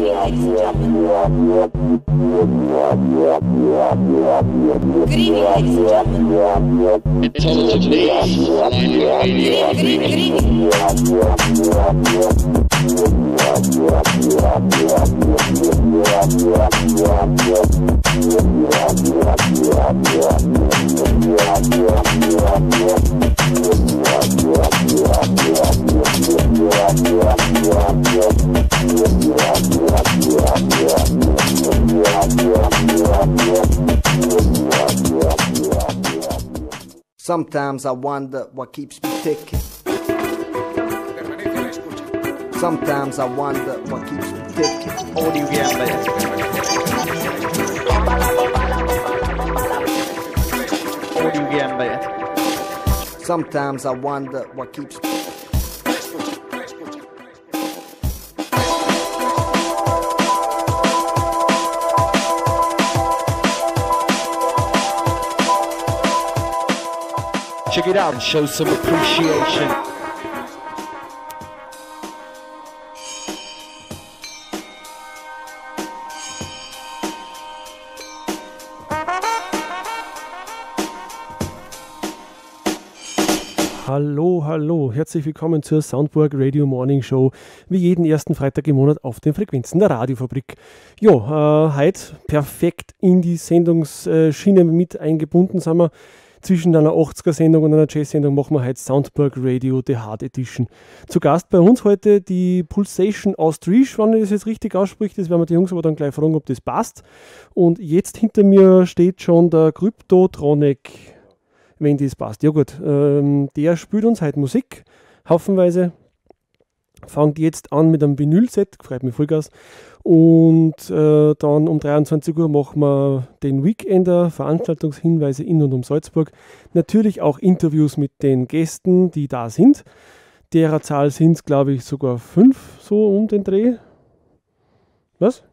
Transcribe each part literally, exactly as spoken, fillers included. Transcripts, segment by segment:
evening, ladies and gentlemen. Good evening, ladies and gentlemen. Intelligent News, Live Radio. Good evening, good evening. Sometimes I wonder what keeps me ticking. Sometimes I wonder what keeps me ticking. Audio Gambit. Audio Gambit. Sometimes I wonder what keeps me. Check it out and show some appreciation. Hallo, hallo, herzlich willkommen zur Soundburg Radio Morning Show, wie jeden ersten Freitag im Monat auf den Frequenzen der Radiofabrik. Jo, äh, heute perfekt in die Sendungsschiene mit eingebunden sind wir. Zwischen einer achtziger-Sendung und einer Jazz-Sendung machen wir heute Soundburg Radio, The Hard Edition. Zu Gast bei uns heute die Pulsation Austriche, wenn ich das jetzt richtig ausspricht. Das werden wir die Jungs aber dann gleich fragen, ob das passt. Und jetzt hinter mir steht schon der Kryptotronic, wenn das passt. Ja gut, ähm, der spielt uns heute Musik, haufenweise. Fängt jetzt an mit einem Vinyl-Set, freut mich Vollgas. Und äh, dann um dreiundzwanzig Uhr machen wir den Weekender, Veranstaltungshinweise in und um Salzburg. Natürlich auch Interviews mit den Gästen, die da sind. Derer Zahl sind es, glaube ich, sogar fünf, so um den Dreh. Was?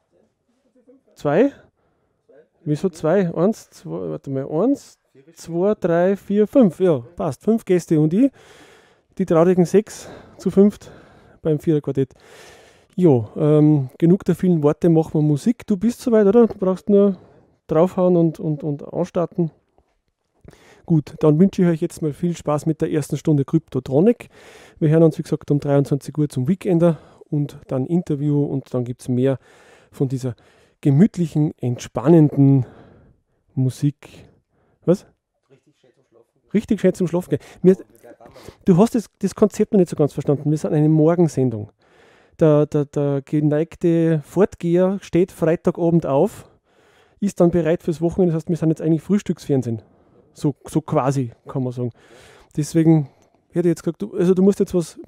Zwei? Wieso zwei? Eins, zwei, warte mal, eins, zwei, drei, vier, fünf. Ja, passt. Fünf Gäste und ich. Die traurigen sechs zu fünft beim Viererquartett. Jo, ähm, genug der vielen Worte, machen wir Musik. Du bist soweit, oder? Du brauchst nur draufhauen und, und, und anstarten. Gut, dann wünsche ich euch jetzt mal viel Spaß mit der ersten Stunde Kryptotronic. Wir hören uns, wie gesagt, um dreiundzwanzig Uhr zum Weekender und dann Interview und dann gibt es mehr von dieser gemütlichen, entspannenden Musik. Was? Richtig schön zum Schlafen. Richtig schön zum Schlafen gehen. Mir, du hast das, das Konzept noch nicht so ganz verstanden. Wir sind eine Morgensendung. Der, der, der geneigte Fortgeher steht Freitagabend auf, ist dann bereit fürs Wochenende. Das heißt, wir sind jetzt eigentlich Frühstücksfernsehen. So, so quasi, kann man sagen. Deswegen hätte ich jetzt gesagt, du, also du musst jetzt was...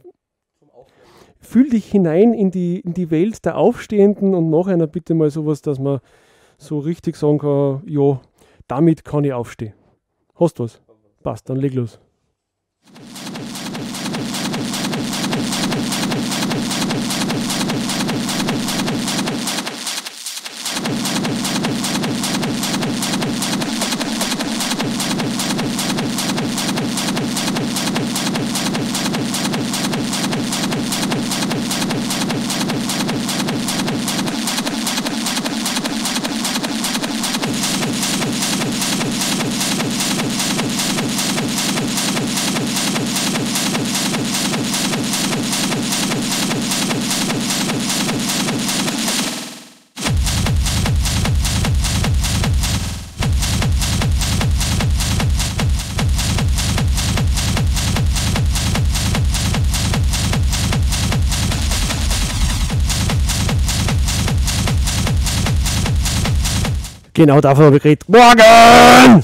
Fühl dich hinein in die, in die Welt der Aufstehenden und mach einer bitte mal sowas, dass man so richtig sagen kann, ja, damit kann ich aufstehen. Hast du was? Passt, dann leg los. Genau davon habe ich geredet. Morgen!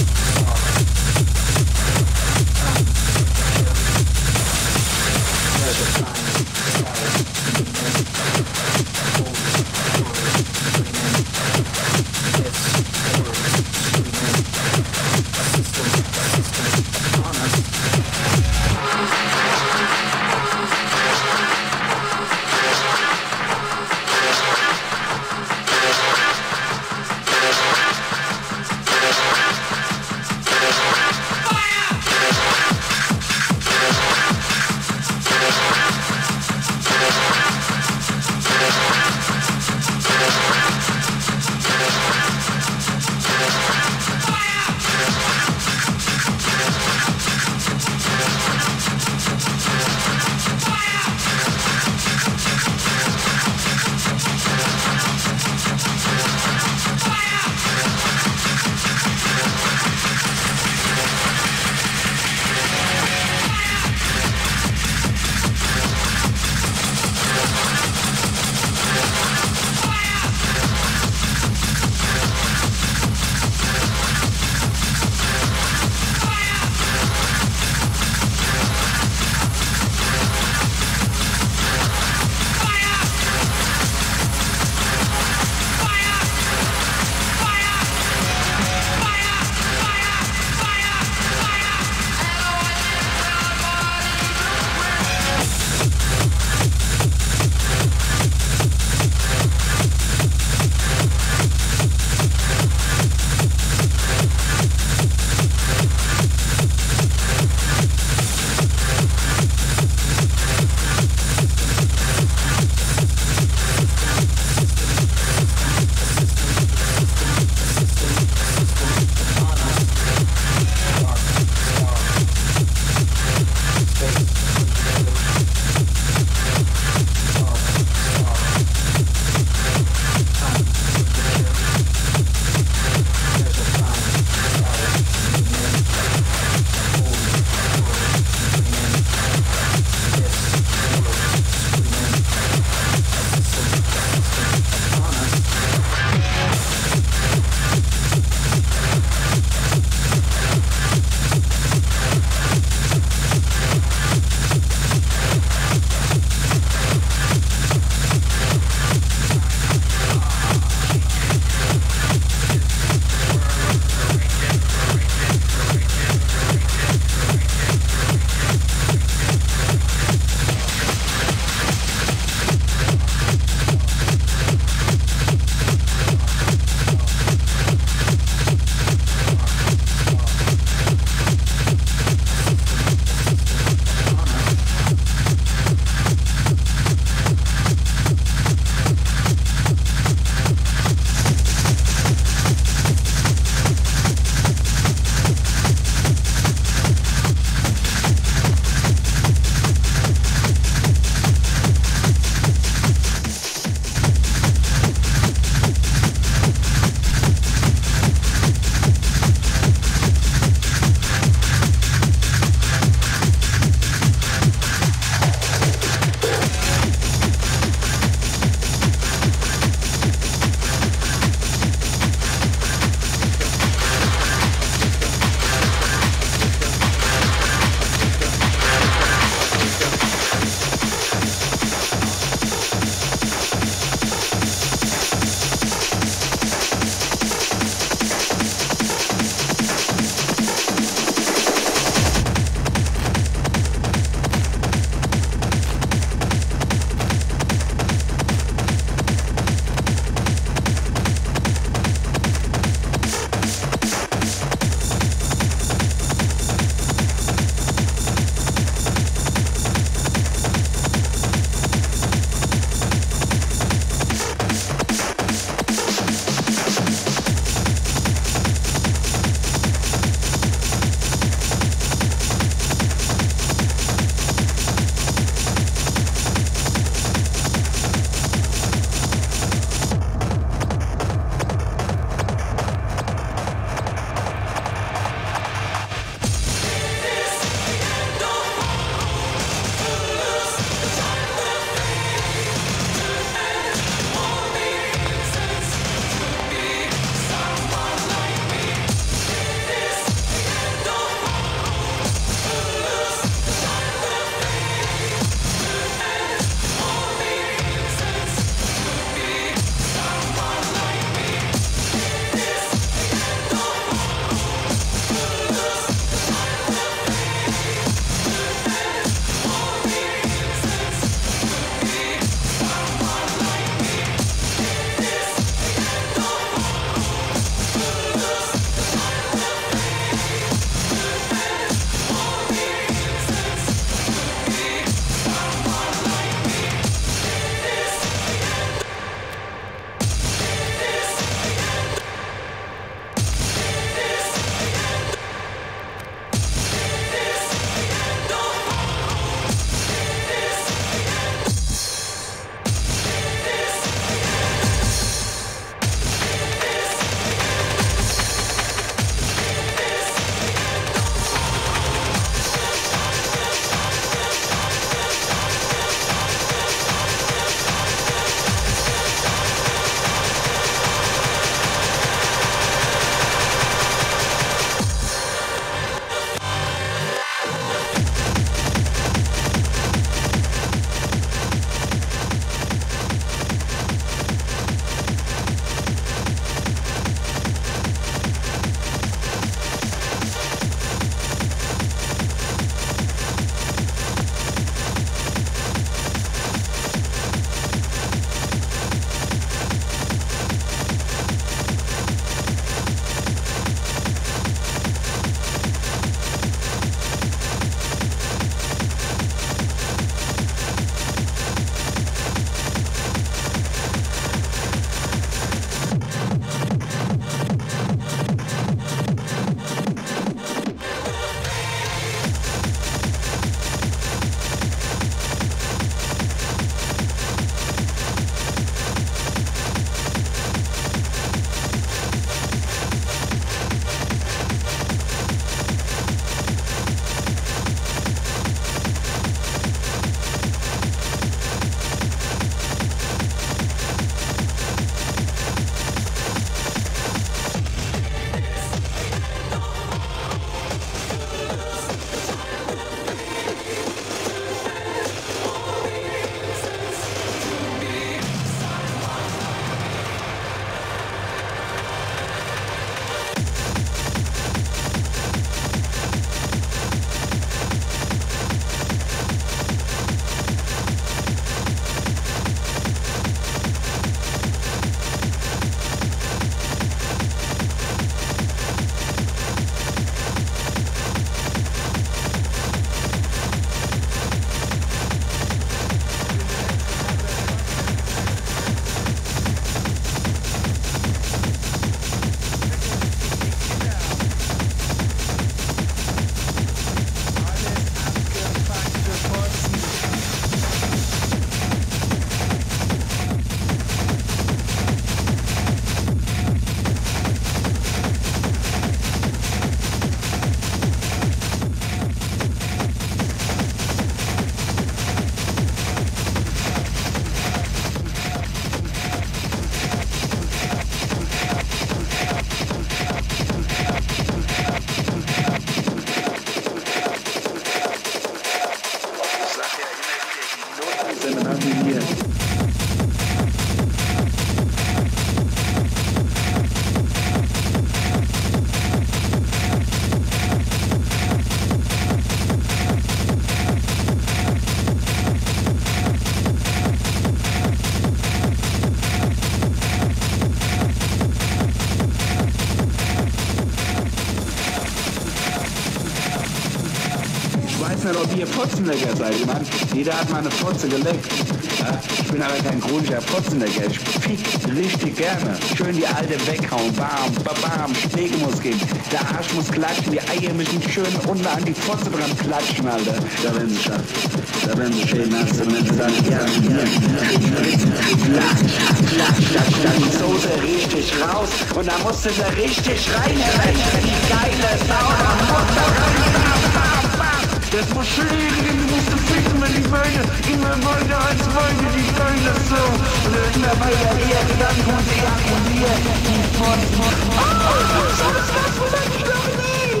ihr Fotzenlecker seid. Ich meine, jeder hat mal eine Fotze geleckt. Ja? Ich bin aber kein chronischer Fotzenlecker. Ich fick richtig gerne. Schön die alte weghauen. Bam, bam, bam. Schläge muss gehen. Der Arsch muss klatschen. Die Eier müssen schön unten an die Fotze dran klatschen, Alter. Da werden sie schon. Da werden sie schön nass. Und wenn sie dann hier, hier, klatsch, klatsch. Da kommt die Soße richtig raus. Und da musst du da richtig reinrennen. Die geile Sau. Da muss da rein. Das muss schlägen, du musst ficken, wenn die Beine immer weiter als weiter, die geile Sau. Und dann immer weiter her, dann kommt sie ab und hier. Die von, von, oh, das ist das, was ich noch nie.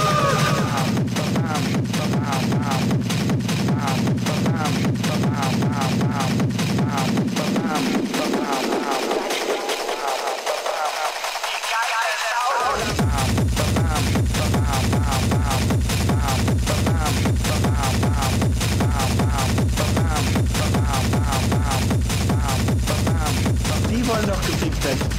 Die wollen doch gefickt werden.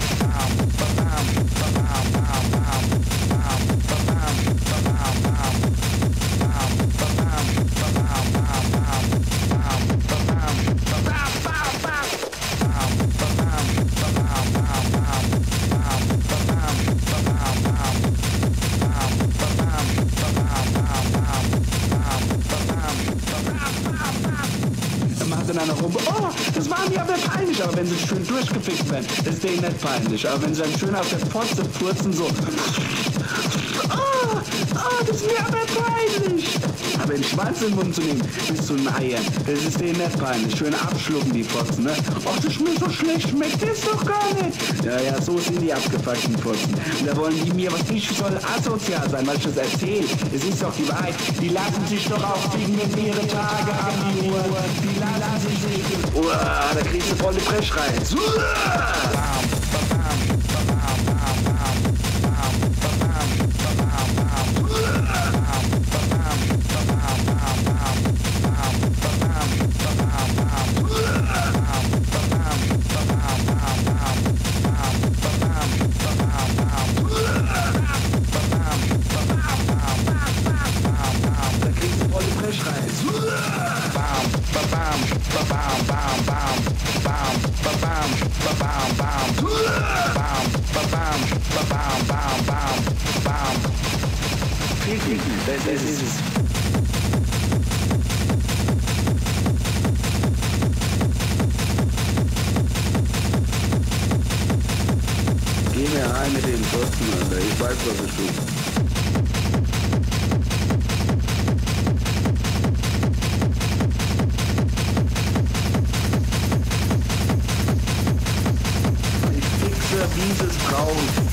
Dann noch rum, oh, das war mir aber peinlich, aber wenn sie schön durchgefickt werden, das ist denen nicht peinlich, aber wenn sie dann schön auf der Pfotze furzen, so, oh, oh, das ist mir aber peinlich, aber den Schwanz in den Mund zu nehmen, bis zu den Eiern, das ist denen nicht peinlich, schön abschlucken die Pfotzen, ne, ach, das ist mir so schlecht, schmeckt das doch gar nicht, ja, ja, so sind die abgefuckten Pfotzen, und da wollen die mir, was ich soll asozial sein, weil ich das erzähle, es ist doch die Wahrheit, die lassen sich doch auch ficken, wenn ihre Tage haben, die Uhr, die lassen sich Uah, da kriegst du voll die Brechreiz. Das ist es. Geh mir rein mit den Pfosten, Alter. Ich weiß, was ich tue. Ich fixe dieses Braun.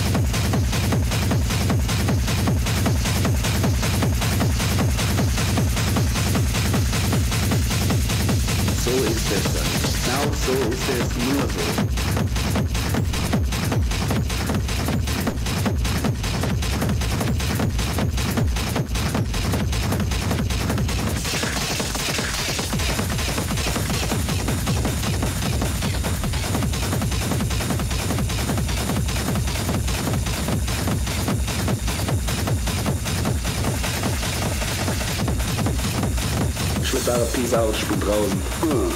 So ist es dann. Genau so ist es nur so. Ich würde sagen, peace out, ich bin draußen. Hm.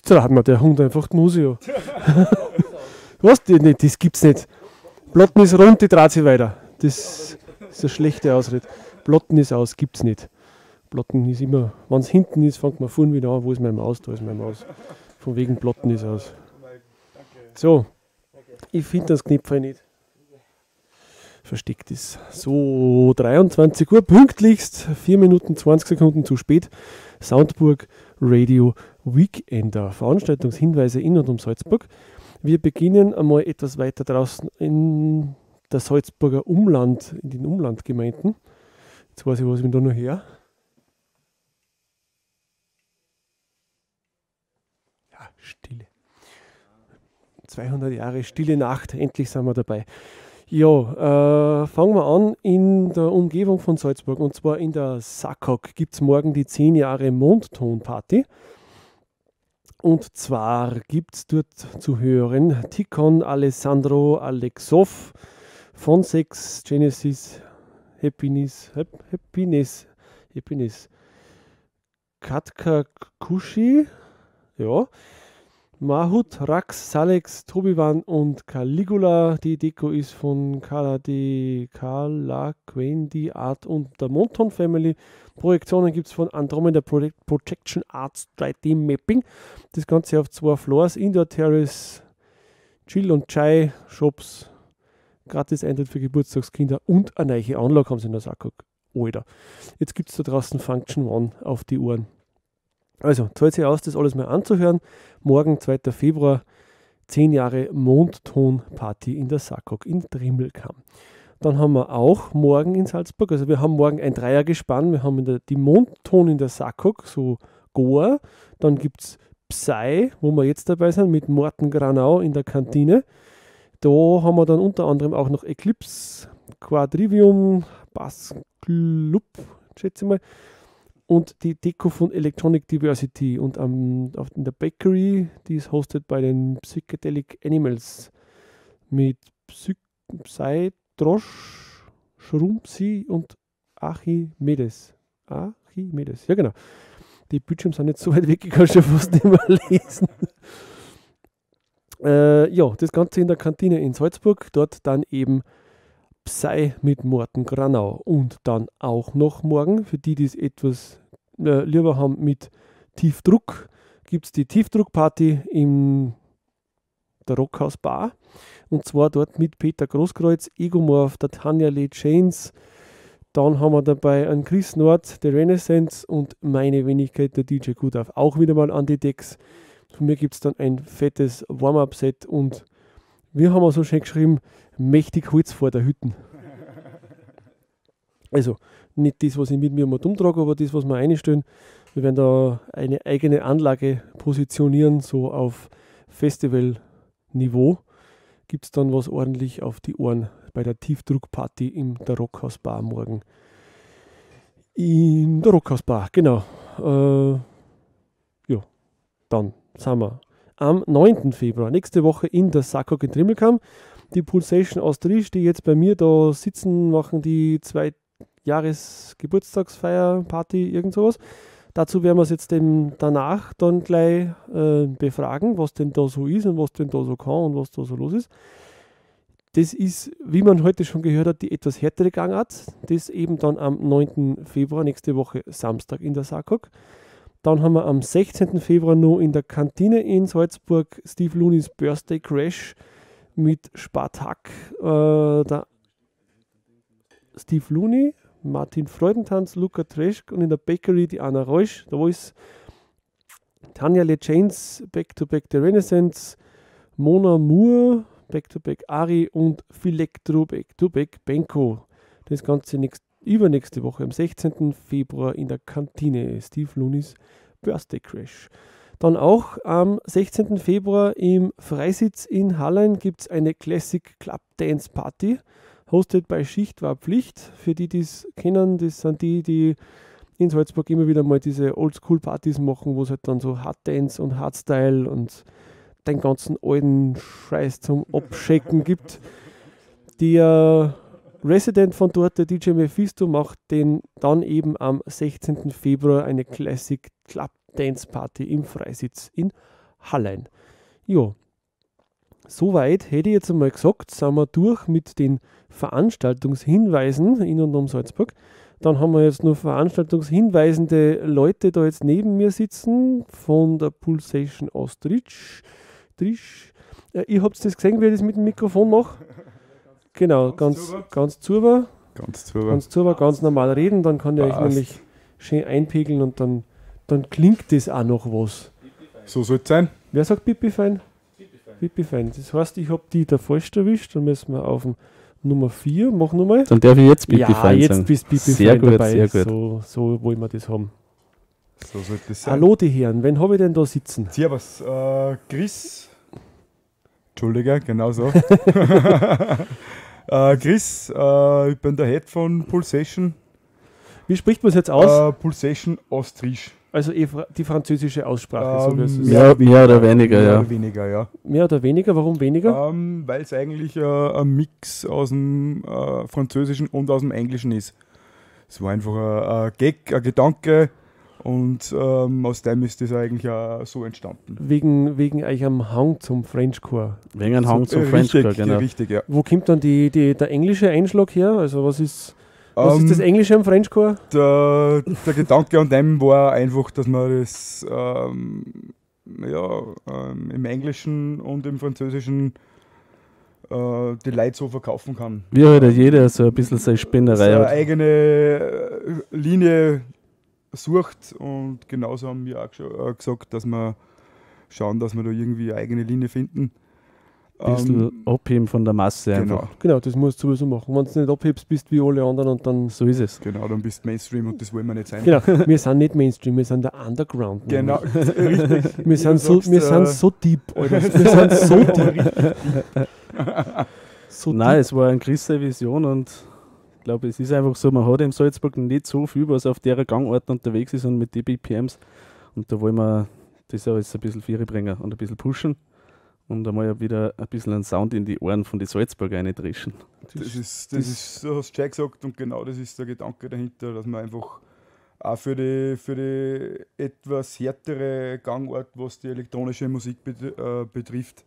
traut mir der Hund einfach die Muse an. Was? Das, das gibt's nicht. Plotten ist rund, die dreht sich weiter. Das ist eine schlechte Ausrede. Plotten ist aus, gibt's nicht. Plotten ist immer, wenn es hinten ist, fängt man vorne wieder an. Wo ist meine Maus? Da ist meine Maus. Von wegen Plotten ist aus. So, ich finde das Knipferl nicht. Versteckt ist. So, dreiundzwanzig Uhr, pünktlichst, vier Minuten zwanzig Sekunden zu spät. Soundburg Radio Weekender. Veranstaltungshinweise in und um Salzburg. Wir beginnen einmal etwas weiter draußen in der Salzburger Umland, in den Umlandgemeinden. Jetzt weiß ich, was ich mir da noch her. Ja, Stille. zweihundert Jahre Stille Nacht, endlich sind wir dabei. Ja, äh, fangen wir an in der Umgebung von Salzburg, und zwar in der Sackhock gibt es morgen die zehn Jahre Mondton-Party. Und zwar gibt es dort zu hören Tikon, Alessandro, Alexov, Fonsex, Genesis, Happiness, Hap, Happiness, Happiness, Katka Kushi, ja, Mahut, Rax, Salex, Tobiwan und Caligula. Die Deko ist von Carla de Carla Quendi Art und der Monton Family. Projektionen gibt es von Andromeda Project, Projection Arts drei D Mapping. Das Ganze auf zwei Floors, Indoor Terrace, Chill und Chai Shops, gratis Eintritt für Geburtstagskinder und eine neue Anlage haben sie in der Sackhock. Alter, jetzt gibt es da draußen Function One auf die Ohren. Also, zahlt sich aus, das alles mal anzuhören. Morgen, zweiter Februar, zehn Jahre Mondton-Party in der Sackhock in Trimmelkamm. Dann haben wir auch morgen in Salzburg, also wir haben morgen ein Dreiergespann. Wir haben in der, die Mondton in der Sackhock, so Goa. Dann gibt es Psy, wo wir jetzt dabei sind, mit Morten Granau in der Kantine. Da haben wir dann unter anderem auch noch Eclipse, Quadrivium, Bass Club, schätze ich mal. Und die Deko von Electronic Diversity. Und um, auf, in der Bakery, die ist hosted bei den Psychedelic Animals mit Psy Psydrosch, Schrumpsi und Archimedes. Archimedes, ja genau. Die Bildschirme sind nicht so weit weg, ich kann schon fast nicht mehr lesen. äh, ja, das Ganze in der Kantine in Salzburg. Dort dann eben Psy mit Morten Granau. Und dann auch noch morgen, für die, die es etwas äh, lieber haben mit Tiefdruck, gibt es die Tiefdruckparty in der Rockhaus Bar. Und zwar dort mit Peter Großkreuz, Egomorph, der Tanja Lee Chains. Dann haben wir dabei einen Chris Nord, der Renaissance und meine Wenigkeit, der D J Gudav, auch wieder mal an die Decks. Von mir gibt es dann ein fettes Warm-Up-Set und wir haben auch so schön geschrieben, mächtig Holz vor der Hütten. Also nicht das, was ich mit mir mal umtrage, aber das, was wir einstellen. Wir werden da eine eigene Anlage positionieren, so auf Festival-Niveau. Gibt es dann was ordentlich auf die Ohren bei der Tiefdruckparty in der Rockhaus Bar morgen. In der Rockhaus Bar, genau. Äh, ja, dann sind wir am neunten Februar, nächste Woche in der Sackhock in Trimmelkamm. Die Pulsation Austriche, die jetzt bei mir da sitzen, machen die zwei Jahres Geburtstagsfeier, Party, irgend sowas. Dazu werden wir es jetzt dem danach dann gleich äh, befragen, was denn da so ist und was denn da so kann und was da so los ist. Das ist, wie man heute schon gehört hat, die etwas härtere Gangart. Das eben dann am neunten Februar, nächste Woche Samstag in der Sackhock. Dann haben wir am sechzehnten Februar noch in der Kantine in Salzburg Steve Looneys Birthday Crash mit Spartak. Äh, der Steve Looney, Martin Freudentanz, Luca Treschk und in der Bakery die Anna Reusch. Da ist Tanja Le Chains, Back to Back The Renaissance, Mona Moore, Back to Back Ari und Philectro Back to Back Benko. Das Ganze nächst, übernächste Woche am sechzehnten Februar in der Kantine Steve Looneys Birthday Crash. Dann auch am sechzehnten Februar im Freisitz in Hallein gibt es eine Classic Club Dance Party. Hosted bei Schicht war Pflicht. Für die, die es kennen, das sind die, die in Salzburg immer wieder mal diese Oldschool-Partys machen, wo es halt dann so Hard-Dance und Hardstyle und den ganzen alten Scheiß zum Abschecken gibt. Der Resident von dort, der D J Mephisto, macht den dann eben am sechzehnten Februar eine Classic Club Dance Party im Freisitz in Hallein. Ja, soweit hätte ich jetzt einmal gesagt, sind wir durch mit den Veranstaltungshinweisen in und um Salzburg. Dann haben wir jetzt nur veranstaltungshinweisende Leute da jetzt neben mir sitzen von der Pulsation Ostrich. Trisch. Ja, ihr habt das gesehen, wie ich das mit dem Mikrofon mache? Genau, ganz, ganz zuber. Ganz zuber. Ganz zuber, ganz normal reden, dann kann ich euch Passt. nämlich schön einpegeln und dann, dann klingt das auch noch was. So soll es sein. Wer sagt Pipi-Fein? Pipi-Fein. Das heißt, ich habe die da falsch erwischt, dann müssen wir auf Nummer vier, mach nochmal. Dann darf ich jetzt Pipi Ja, fein jetzt sagen. bist Pipi Sehr fein gut, dabei. sehr gut. So, so wollen wir das haben. So soll das sein. Hallo die Herren, wen habe ich denn da sitzen? Servus, äh, Chris. Entschuldige, genau so. äh, Chris, äh, ich bin der Head von Pulsation. Wie spricht man es jetzt aus? Äh, Pulsation Ostrich. Also eh fra- die französische Aussprache. so wie es Ähm, ist. Mehr, mehr oder weniger, Mehr ja. oder weniger, ja. Mehr oder weniger? Warum weniger? Ähm, Weil es eigentlich äh, ein Mix aus dem äh, Französischen und aus dem Englischen ist. Es war einfach ein, ein Gag, ein Gedanke und ähm, aus dem ist das eigentlich auch so entstanden. Wegen, wegen euch am Hang zum Frenchcore. Wegen ein Hang zum Äh, Frenchcore, richtig, genau. richtig, ja. Wo kommt dann die, die, der englische Einschlag her? Also was ist, was Ähm, ist das Englische am Frenchcore? Der, der Gedanke an dem war einfach, dass man das ähm, ja, ähm, im Englischen und im Französischen äh, die Leute so verkaufen kann. Wie halt jeder so ein bisschen seine Dass Spinnerei er eine hat. eigene äh, Linie sucht und genauso haben wir auch gescha- äh, gesagt, dass wir schauen, dass wir da irgendwie eine eigene Linie finden. Ein bisschen Ähm, abheben von der Masse genau, einfach. Genau, das musst du sowieso machen. Wenn du nicht abhebst, bist wie alle anderen und dann... So ist es. genau, dann bist du Mainstream und das wollen wir nicht sein. Genau, wir sind nicht Mainstream, wir sind der Underground. Genau, nämlich. richtig. Wir sind, so, sagst, wir äh, sind so deep, Alter. Wir sind so deep. So Nein, deep. es war eine gewisse Vision und ich glaube, es ist einfach so, man hat in Salzburg nicht so viel, was auf der Gangart unterwegs ist und mit den B P Ms. Und da wollen wir das alles ein bisschen Viere bringen und ein bisschen pushen und einmal wieder ein bisschen einen Sound in die Ohren von den Salzburger reindreschen. Das ist, das ist, so hast du schon gesagt und genau das ist der Gedanke dahinter, dass man einfach auch für die, für die etwas härtere Gangart, was die elektronische Musik bet äh, betrifft,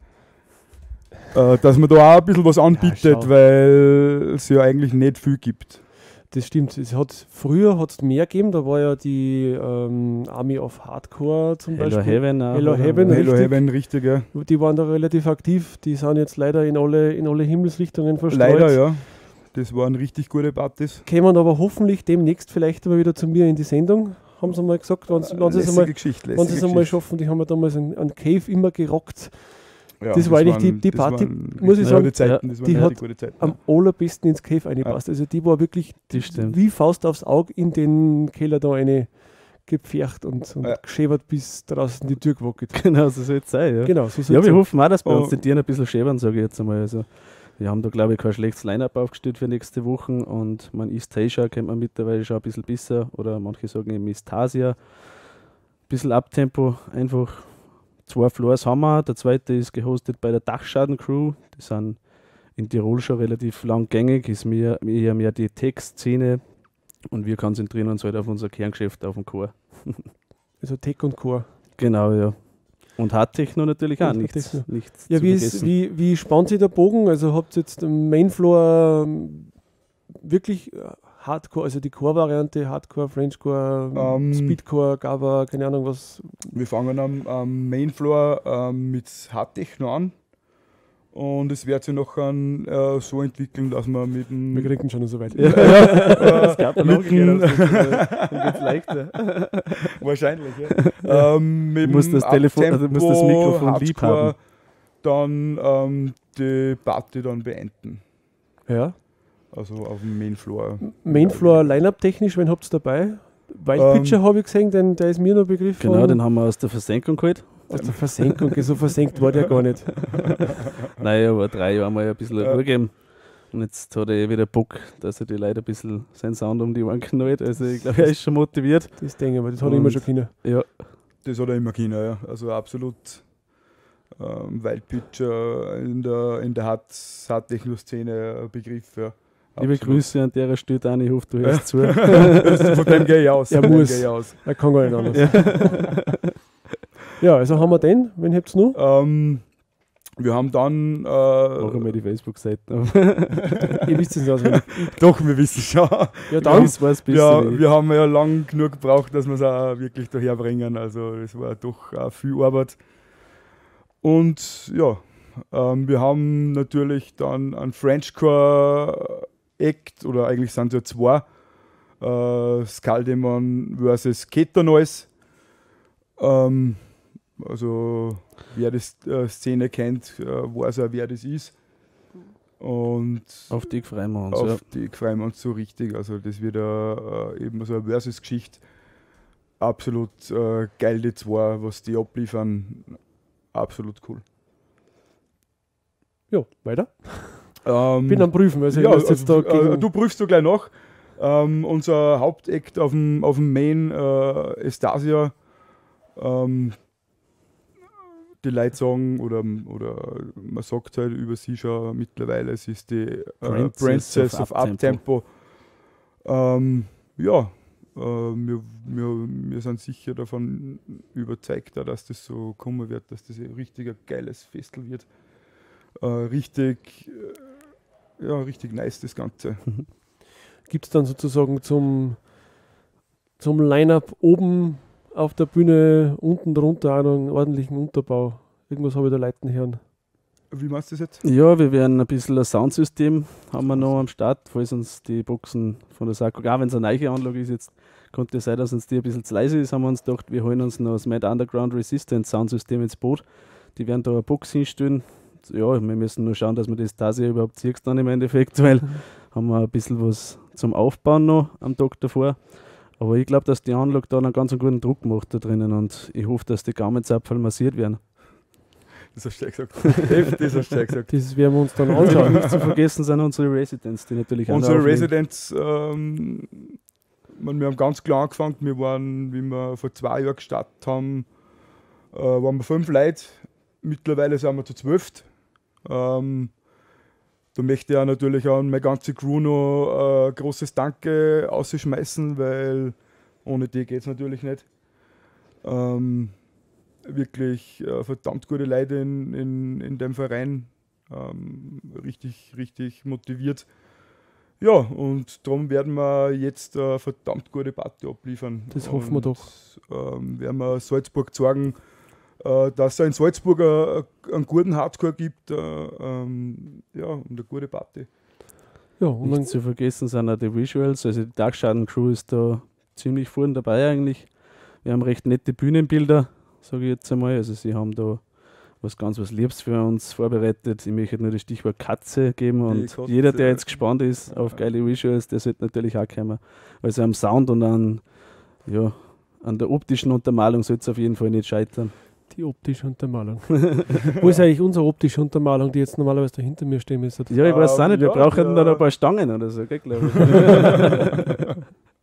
äh, dass man da auch ein bisschen was anbietet, schau. weil es ja eigentlich nicht viel gibt. Das stimmt. Es hat, früher hat es mehr gegeben, da war ja die ähm, Army of Hardcore zum Hello Beispiel. Heaven auch, Hello oder? Heaven, Hello richtig. Heaven, richtig, ja. Die waren da relativ aktiv, die sind jetzt leider in alle, in alle Himmelsrichtungen verstreut. Leider, ja. Das waren richtig gute Partys. Kämen aber hoffentlich demnächst vielleicht mal wieder zu mir in die Sendung, haben sie mal gesagt, wenn sie wenn sie es Lässige einmal, Geschichte, wenn sie lässige es einmal Geschichte. schaffen. Die haben ja damals einen, einen Cave immer gerockt. Ja, das war eigentlich die- waren- die das Party, waren muss ich richtig sagen, gute Zeiten, das waren die richtig hat gute Zeiten. Am allerbesten ins Cave reingepasst. Also die war wirklich Das stimmt. wie Faust aufs Auge in den Keller da eine gepfercht und, und Ja. geschäbert, bis draußen die Tür gewackelt. Genau, so soll es sein. Ja, Genau, so ja soll's wir sein. hoffen auch, dass bei uns Oh. die Tiere ein bisschen schäbern, sage ich jetzt einmal. Also, wir haben da, glaube ich, kein schlechtes Line-Up aufgestellt für nächste Woche und man ist Tasia, kennt man mittlerweile schon ein bisschen besser oder manche sagen eben ist Tasia. Ein bisschen Abtempo, einfach zwei Floors haben wir. Der zweite ist gehostet bei der Dachschaden-Crew. Die sind in Tirol schon relativ lang gängig, ist mehr, eher mehr die Tech-Szene und wir konzentrieren uns halt auf unser Kerngeschäft, auf den Chor. Also Tech und Core. Genau, ja. Und Hardtechno natürlich auch, Und nichts, Hardtechno. nichts Ja, zu wie, ist, vergessen. wie, wie spannt sich der Bogen? Also habt ihr jetzt im Mainfloor ähm, wirklich äh, Hardcore, also die Core-Variante, Hardcore, Frenchcore, Ähm, Speedcore, Gava, keine Ahnung was. Wir fangen am, am Mainfloor ähm, mit Hardtechno an und es wird sich nachher äh, so entwickeln, dass wir mit dem Wir kriegen schon so weit. Das gab ja noch mit dem- dann geht's leichter. wahrscheinlich, ja. ähm, mit Du musst dem das Telefon- also du musst das Uptempo, Mikrofon lieb Hardcore haben. Dann ähm, die Party dann beenden. Ja. Also auf dem Mainfloor. Mainfloor Line-Up technisch, wen habt ihr dabei? Wild Pitcher Ähm, habe ich gesehen, denn der ist mir noch Begriff Genau, von- den haben wir aus der Versenkung geholt. aus der Versenkung. So versenkt war der gar nicht. Naja, aber drei Jahre mal ein bisschen Ja. Ruhe gegeben. Und jetzt hat er eh wieder Bock, dass er die Leute ein bisschen seinen Sound um die Ohren knallt. Also ich glaube, er ist schon motiviert. Das denke ich mal, das hat er immer Und- schon können. Ja, Das hat er immer können, ja. Also absolut ähm, Wild Pitcher in der, in der Hard- Hard-Techno-Szene ein Begriff, ja. liebe Absolut. Grüße an der Stelle, Dani, ich hoffe, du hörst zu. Von dem gehe ich aus. Er von dem muss. gehe ich aus. Er kann gar nicht anders. Ja. Ja, also haben wir den. Wen habt ihr noch? Ähm, wir haben dann. Äh, Machen wir die Facebook-Seite. Ihr wisst es nicht auswendig. Doch, wir wissen es schon. Ja, dann. Das war's bis Ja, wir haben ja lang genug gebraucht, dass wir es auch wirklich daherbringen. Also, es war doch auch viel Arbeit. Und ja, ähm, wir haben natürlich dann einen Frenchcore-Act, oder eigentlich sind es ja zwei: äh, Skaldemon versus Ketanoise. Ähm, also, wer die äh, Szene kennt, äh, weiß auch, wer das ist. Und auf die freuen wir uns. auf Ja. die freuen wir uns so richtig. Also, das wird äh, eben so eine Versus-Geschichte. Absolut äh, geil, die zwei, was die abliefern. Absolut cool. Ja, weiter. Ähm, Bin am Prüfen. Also, ja, ihr müsst jetzt da also, äh, gegen- du prüfst du gleich nach. Ähm, unser Hauptakt auf dem, auf dem Main, äh, Estasia. Ähm, die Leute sagen, oder, oder man sagt halt über sie schon mittlerweile, es ist die äh, Princess Princess, of of Uptempo. Ähm, ja, äh, wir, wir, wir sind sicher davon überzeugt, dass das so kommen wird, dass das ein richtig ein geiles Festel wird. Äh, richtig, äh, ja, richtig nice das Ganze. Gibt es dann sozusagen zum, zum Line-Up oben auf der Bühne, unten drunter auch noch einen ordentlichen Unterbau? Irgendwas habe ich da leiten hören. Wie meinst du das jetzt? Ja, wir werden ein bisschen ein Soundsystem haben wir noch am Start, falls uns die Boxen von der Sakko, auch wenn es eine neue Anlage ist, jetzt könnte es sein, dass uns die ein bisschen zu leise ist, haben wir uns gedacht, wir holen uns noch das Mad Underground Resistance Soundsystem ins Boot. Die werden da eine Box hinstellen. Ja, wir müssen nur schauen, dass wir das Tasia überhaupt ziehst dann im Endeffekt, weil haben wir ein bisschen was zum Aufbauen noch am Tag davor. Aber ich glaube, dass die Anlage da einen ganz guten Druck macht da drinnen und ich hoffe, dass die Gaumenzapfel massiert werden. Das hast du ja gesagt. Das hast du ja gesagt. Das werden wir uns dann Und anschauen. nicht zu vergessen sind unsere Residents, die natürlich auch noch Unsere auflegen. Residents, ähm, man, wir haben ganz klar angefangen, wir waren, wie wir vor zwei Jahren gestartet haben, äh, waren wir fünf Leute, mittlerweile sind wir zu zwölf. Ähm, da möchte ich auch natürlich an meine ganze Crew noch äh, großes Danke ausschmeißen, weil ohne die geht es natürlich nicht. Ähm, wirklich äh, verdammt gute Leute in, in, in dem Verein, ähm, richtig, richtig motiviert. Ja, und darum werden wir jetzt eine verdammt gute Party abliefern. Das hoffen wir Und, doch. Ähm, werden wir Salzburg zeigen, äh, dass es auch in Salzburg äh, einen guten Hardcore gibt, äh, ähm, ja, und eine gute Party. Ja, und dann Nicht zu vergessen sind auch die Visuals, also die Darkschaden-Crew ist da ziemlich vorne dabei eigentlich. Wir haben recht nette Bühnenbilder, sage ich jetzt einmal, also sie haben da was ganz was Liebes für uns vorbereitet. Ich möchte nur das Stichwort Katze geben und Katze. jeder, der jetzt gespannt ist auf geile Visuals, der sollte natürlich auch kommen. Also am Sound und an, ja, an der optischen Untermalung sollte es auf jeden Fall nicht scheitern. die optische Untermalung. Wo ist eigentlich unsere optische Untermalung, die jetzt normalerweise da hinter mir stehen müsste? Ja, ich weiß es auch nicht, wir ja, brauchen ja. dann ein paar Stangen oder so, gell, glaube ich.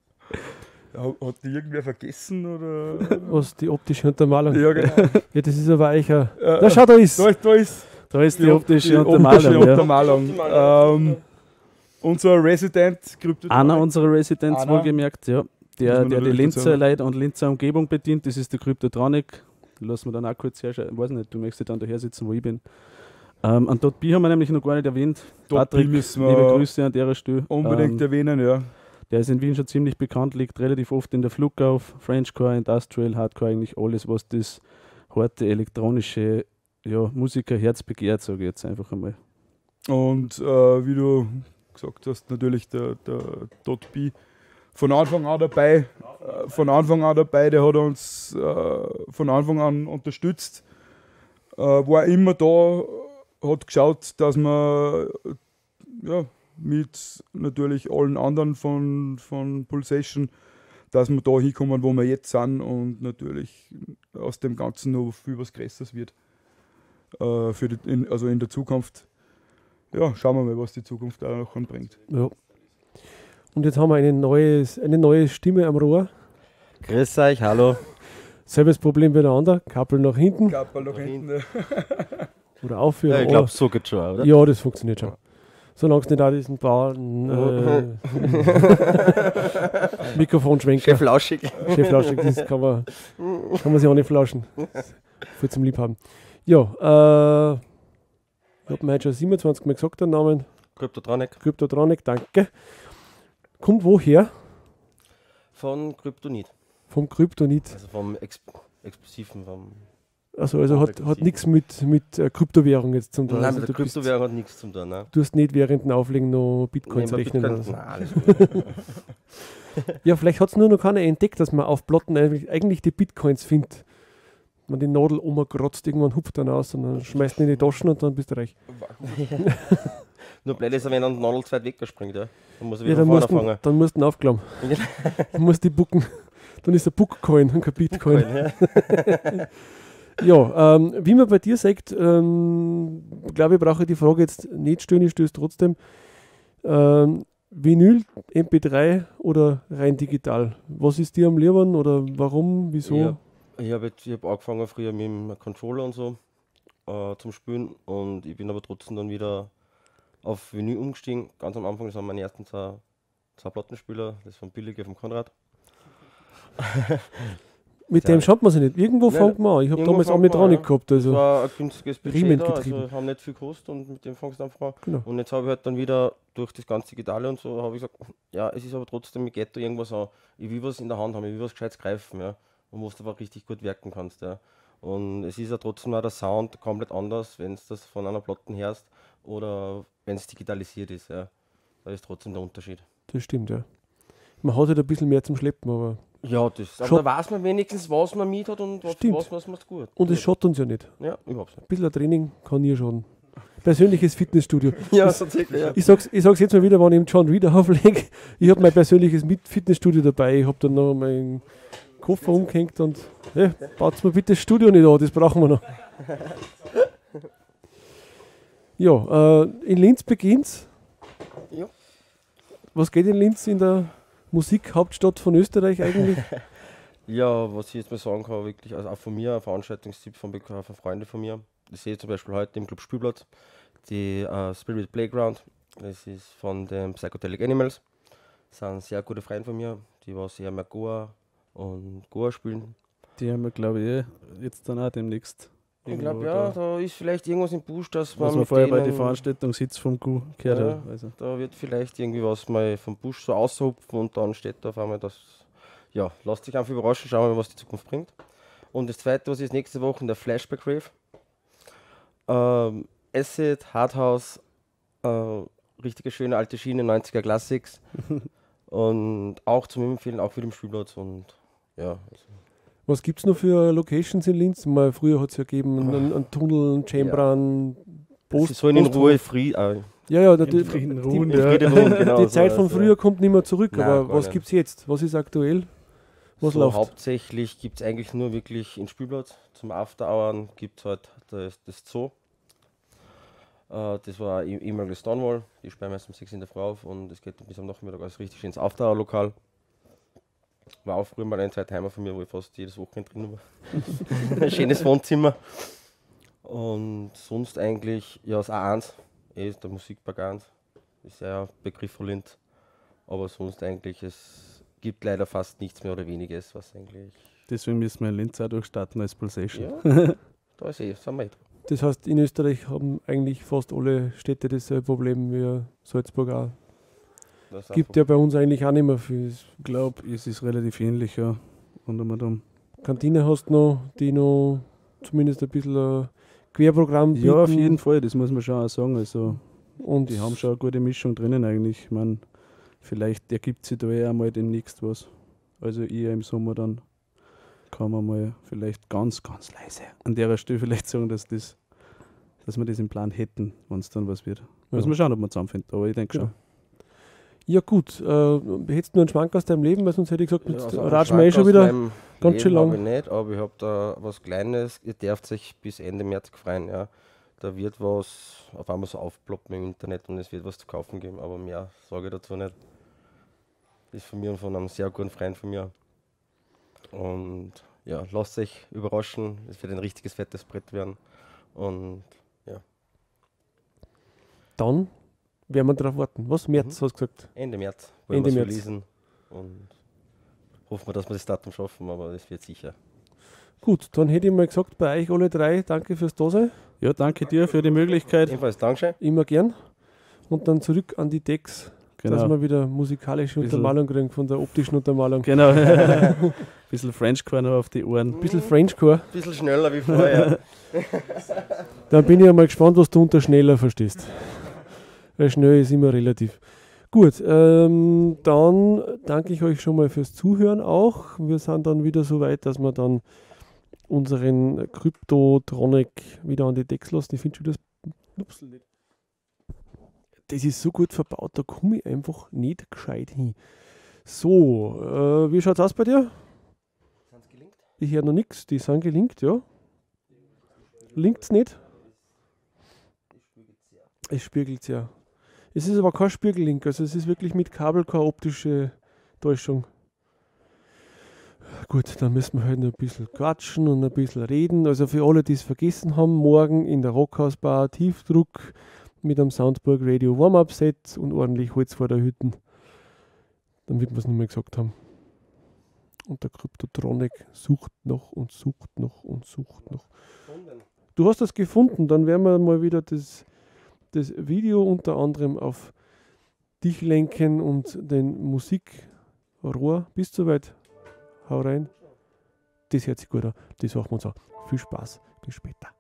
Hat, hat die irgendwer vergessen? Oder? Was, die optische Untermalung? Ja, genau. Ja, das ist aber eicher. Äh, Na, schau, da ist. Da ist, da ist Da ist die, die optische die Untermalung. Ja. Untermalung. Ähm, unser Resident, Krypto Einer unserer Residents Einer. wohlgemerkt, ja. Der, Muss man der die natürlich Linzer dazu sagen. Leute und Linzer Umgebung bedient, das ist der Kryptotronic. Lassen wir dann auch kurz herrschauen. Ich weiß nicht, du möchtest dann daher sitzen, wo ich bin. Ähm, an Dot B haben wir nämlich noch gar nicht erwähnt. Dot B Patrick, müssen wir liebe Grüße an der Stelle. unbedingt Ähm, erwähnen, ja. Der ist in Wien schon ziemlich bekannt, liegt relativ oft in der Flug auf. Frenchcore, Industrial, Hardcore, eigentlich alles, was das harte elektronische ja, Musikerherz begehrt, sage ich jetzt einfach einmal. Und äh, wie du gesagt hast, natürlich der, der Dot B von Anfang an dabei. Äh, von Anfang an dabei, der hat uns äh, von Anfang an unterstützt. Äh, war immer da, hat geschaut, dass man ja, mit natürlich allen anderen von, von Pulsation, dass wir da hinkommen, wo wir jetzt sind und natürlich aus dem Ganzen noch viel was Größeres wird. Äh, für die, in, also in der Zukunft. Ja, schauen wir mal, was die Zukunft auch noch bringt. Ja. Und jetzt haben wir eine, neues, eine neue Stimme am Rohr. Grüß euch, hallo. Selbes Problem wie der andere. Kappel nach hinten Kappel nach hinten. oder aufführen. Ja, ich glaube, so geht's schon, oder? Ja, das funktioniert schon. Solange es nicht auch diesen Bauern äh, Mikrofon schwenken. Chef Lauschig. Chef Lauschig, das kann man, kann man sich auch nicht flauschen. Voll zum Liebhaben. Ja, äh, ich habe mir heute schon siebenundzwanzig Mal gesagt, den Namen. Kryptotronic. Kryptotronic, danke. Kommt woher? Von Kryptonit. Vom Kryptonit. Also vom Ex Explosiven. Vom Also, also hat, hat nichts mit, mit äh, Kryptowährung jetzt zum tun. Nein, Also mit der du bist- Kryptowährung hat nichts zum tun. Ne? Du hast nicht während dem Auflegen noch Bitcoins Nein, rechnen Bitcoin- lassen. Nein, alles gut. Ja, vielleicht hat es nur noch keiner entdeckt, dass man auf Platten eigentlich, eigentlich die Bitcoins findet. Man die Nadel umkratzt, irgendwann hupft dann aus und dann schmeißt ihn in die Taschen und dann bist du reich. Nur blöd ist, wenn er den Nadel zu weit wegspringt. Ja? Dann muss er Ja, wieder dann von musst, vorne du, anfangen. dann musst du ihn aufklappen. Dann musst du die bucken. Dann ist der Bookcoin und kein Bitcoin. Bitcoin, Ja, ähm, wie man bei dir sagt, ähm, glaube ich, brauche ich die Frage jetzt nicht stellen, ich stelle es trotzdem. Ähm, Vinyl, M P drei oder rein digital? Was ist dir am liebsten oder warum, wieso? Ja, ich habe hab angefangen früher mit dem Controller und so äh, zum Spielen und ich bin aber trotzdem dann wieder auf Vinyl umgestiegen. Ganz am Anfang, das waren meine ersten zwei, zwei Plattenspieler, das waren billige vom Konrad. Mit dem schaut man sich nicht. Irgendwo Nein, fängt man an. Ich habe irgendwo damals fängt man Omnitronic an, ja. gehabt. Also Das war ein günstiges Budget Riemen da, getrieben. also haben nicht viel gekostet und mit dem fängst du einfach an. Genau. Und jetzt habe ich halt dann wieder durch das ganze Digitale und so, habe ich gesagt, ja, es ist aber trotzdem, ich geht da irgendwas an. Ich will was in der Hand haben, ich will was Gescheites greifen, ja. Und wo du aber richtig gut werken kannst, ja. Und es ist ja trotzdem auch der Sound komplett anders, wenn es das von einer Platte hörst oder wenn es digitalisiert ist, ja. Da ist trotzdem der Unterschied. das stimmt, ja. Man hat halt ein bisschen mehr zum Schleppen, aber. Ja, das, aber Schaut- da weiß man wenigstens, was man mit hat und was, Stimmt. was, was man gut. Und es schaut uns ja nicht. Ja, überhaupt Ein bisschen Training kann nie schaden. Persönliches Fitnessstudio. nicht. Ja, Das- so circa, ja. Ich sag's, ich sag's jetzt mal wieder, wenn ich im John Reader auflege. Ich habe mein persönliches Mit- Fitnessstudio dabei. Ich habe dann noch meinen Koffer umgehängt und hey, baut mir bitte das Studio nicht an, das brauchen wir noch. Ja, äh, in Linz beginnt's. Ja. Was geht in Linz in der Musikhauptstadt von Österreich eigentlich? Ja, was ich jetzt mal sagen kann, wirklich, also auch von mir, ein Veranstaltungstipp von, Bek- von Freunden von mir. Ich sehe zum Beispiel heute im Club Spielplatz die äh, Spirit Playground. Das ist von den Psychedelic Animals. Das sind sehr gute Freunde von mir, die was sehr mehr Goa und Goa spielen. Die haben wir, glaube ich, eh jetzt dann auch demnächst. Ich irgendwo glaube, ja, da, da ist vielleicht irgendwas im Busch, dass man was wir mit vorher bei denen, der Veranstaltung Sitz vom Q gehört Ja. haben. Also, da wird vielleicht irgendwie was mal vom Busch so aushupfen und dann steht da auf einmal das. Ja, lasst sich einfach überraschen, schauen wir mal, was die Zukunft bringt. Und das zweite, was ist nächste Woche, der Flashback Rave. Ähm, Acid, Hardhouse, äh, richtige schöne alte Schiene, neunziger Classics. Und auch zum Empfehlen, auch für den Spielplatz. Und ja, also, Was gibt es noch für Locations in Linz? Mal früher hat es ja gegeben, einen, einen Tunnel, einen Chamber, einen sie sollen in Ruhe Fried. Äh, Ja, ja, die, Frieden die, ruhen, die, ja. Frieden ruhen, genau, die so Zeit von ist, früher kommt nicht mehr zurück. Nein, aber gar was nicht. gibt es jetzt? Was ist aktuell? Was so läuft? Hauptsächlich gibt es eigentlich nur wirklich in Spielplatz. Zum After-Hour gibt es halt das, das Zoo. Äh, das war e- ehemalige Stonewall. Die sperren meist um sechs in der Früh auf und es geht bis am Nachmittag alles richtig ins After-Hour-Lokal. War auch früher mal ein Zweitheimer von mir, wo ich fast jedes Wochenende drin war. Ein schönes Wohnzimmer. Und sonst eigentlich, ja, das A eins, eh, der Musikpark eins. Ist ja ein Begriff von Linz. Aber sonst eigentlich, es gibt leider fast nichts mehr oder weniges, was eigentlich. deswegen müssen wir in Linz auch durchstarten als Pulsation. Ja, da ist eh, sind wir eh dran. Das heißt, in Österreich haben eigentlich fast alle Städte dasselbe Problem wie Salzburg auch. Das ist Gibt einfach- ja bei uns eigentlich auch nicht mehr viel. Ich glaube, es ist relativ ähnlich, ja. Und um und um. Kantine hast du noch, die noch zumindest ein bisschen ein Querprogramm bieten. Ja, auf jeden Fall, das muss man schon auch sagen. Also, Und die haben schon eine gute Mischung drinnen eigentlich. Ich meine, vielleicht ergibt sich da eh einmal demnächst was. Also eher im Sommer dann kann man mal vielleicht ganz, ganz leise an der Stelle vielleicht sagen, dass, das, dass wir das im Plan hätten, wenn es dann was wird. Muss Ja. man schauen, ob man zusammenfindet, aber ich denke Genau. schon. Ja gut, äh, hättest du nur einen Schwank aus deinem Leben, weil sonst hätte ich gesagt, jetzt also einen ratschen wir eh Schwank schon aus wieder meinem ganz schön Leben lang. hab ich nicht, aber ich habe da was Kleines. Ihr dürft sich bis Ende März freuen. Ja. Da wird was auf einmal so aufploppen im Internet und es wird was zu kaufen geben, aber mehr sage ich dazu nicht. Das ist von mir und von einem sehr guten Freund von mir. Und ja, lasst euch überraschen. Es wird ein richtiges fettes Brett werden. Und ja, Dann werden wir darauf warten. Was? März, Mhm. hast du gesagt? Ende März wollen Ende wir es März. releasen. Und hoffen wir, dass wir das Datum schaffen, aber es wird sicher. Gut, dann hätte ich mal gesagt, bei euch alle drei, danke fürs Dasein. Ja, danke dir für die Möglichkeit. Ebenfalls Dankeschön. Immer gern. Und dann zurück an die Decks, Genau. dass wir wieder musikalische Bisschen- Untermalung kriegen von der optischen Untermalung. Genau. Ein bisschen Frenchcore noch auf die Ohren. Ein bisschen Frenchcore. Bisschen schneller wie vorher. Dann bin ich ja mal gespannt, was du unter schneller verstehst. Weil schnell ist immer relativ. Gut, ähm, dann danke ich euch schon mal fürs Zuhören auch. Wir sind dann wieder so weit, dass wir dann unseren Kryptotronic wieder an die Decks lassen. Ich finde schon das Nupsel nicht. Das ist so gut verbaut, da komme ich einfach nicht gescheit hin. So, äh, wie schaut es aus bei dir? Ich höre noch nichts, die sind gelinkt, ja. Linkt es nicht? Es spiegelt ja. Es ist aber kein Spiegellink, also es ist wirklich mit Kabel keine optische Täuschung. Gut, dann müssen wir halt noch ein bisschen quatschen und ein bisschen reden. Also für alle, die es vergessen haben, morgen in der Rockhausbar Tiefdruck mit einem Soundburg Radio Warm-Up-Set und ordentlich Holz vor der Hütte. Damit wir es nicht mehr gesagt haben. Und der Kryptotronic sucht noch und sucht noch und sucht noch. Du hast das gefunden, dann werden wir mal wieder das, das Video unter anderem auf dich lenken und den Musikrohr. Bis soweit. Hau rein. Das hört sich gut an. Das machen wir uns auch. Viel Spaß. Bis später.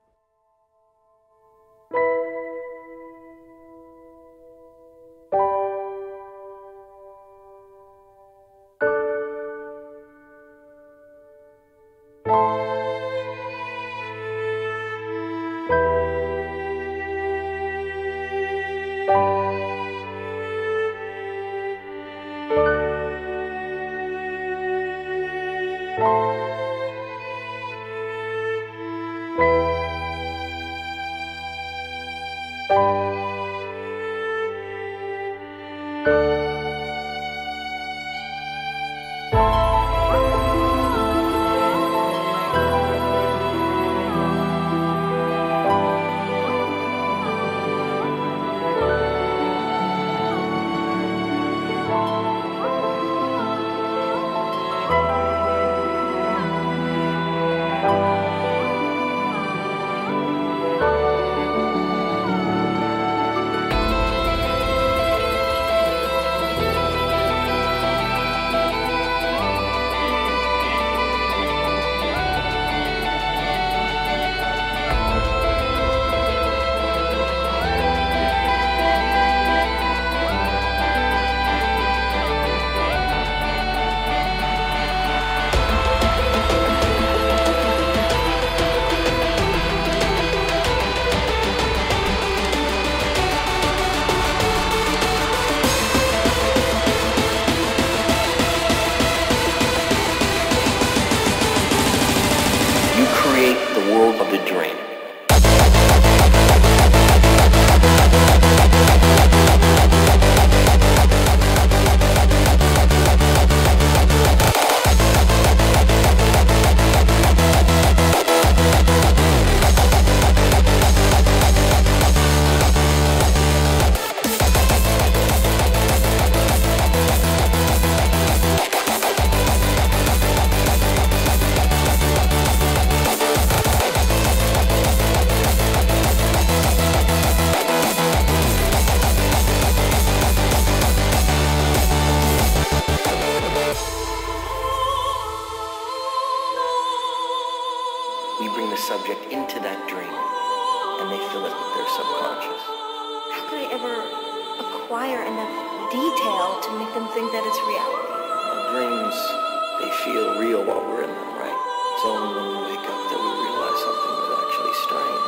subject into that dream, and they fill it with their subconscious. How could I ever acquire enough detail to make them think that it's reality? Our dreams, they feel real while we're in them, right? It's only when we wake up that we realize something was actually strange.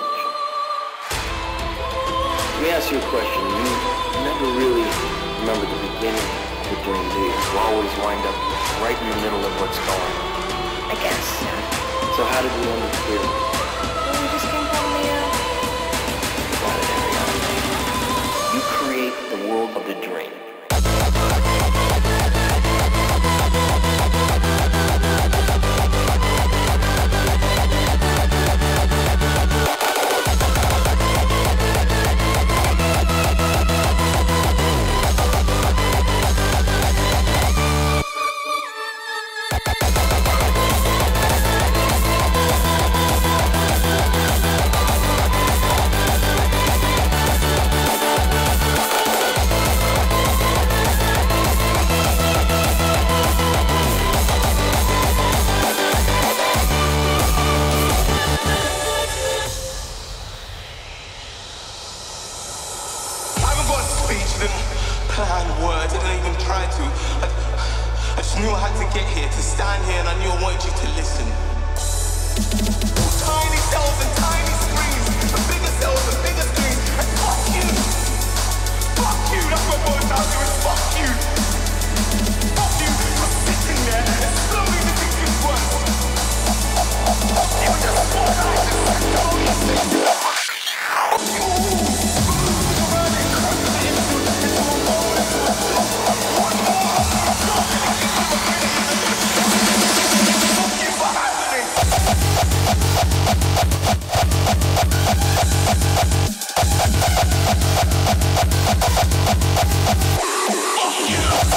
Let me ask you a question. You never really remember the beginning of the dream, do you? You always wind up right in the middle of what's going on. I guess, yeah. So how did we end up here? Well, we just came from the, uh... Got it, Ariana. You create the world of the dream. just knew I had to get here, to stand here, and I knew I wanted you to listen. Tiny cells and tiny screens, and bigger cells and bigger screens, and fuck you! Fuck you, that's what it boils down to, is fuck you! Fuck you for sitting there and slowly making things worse. You just walk out and just slowly think, fuck you! Yeah.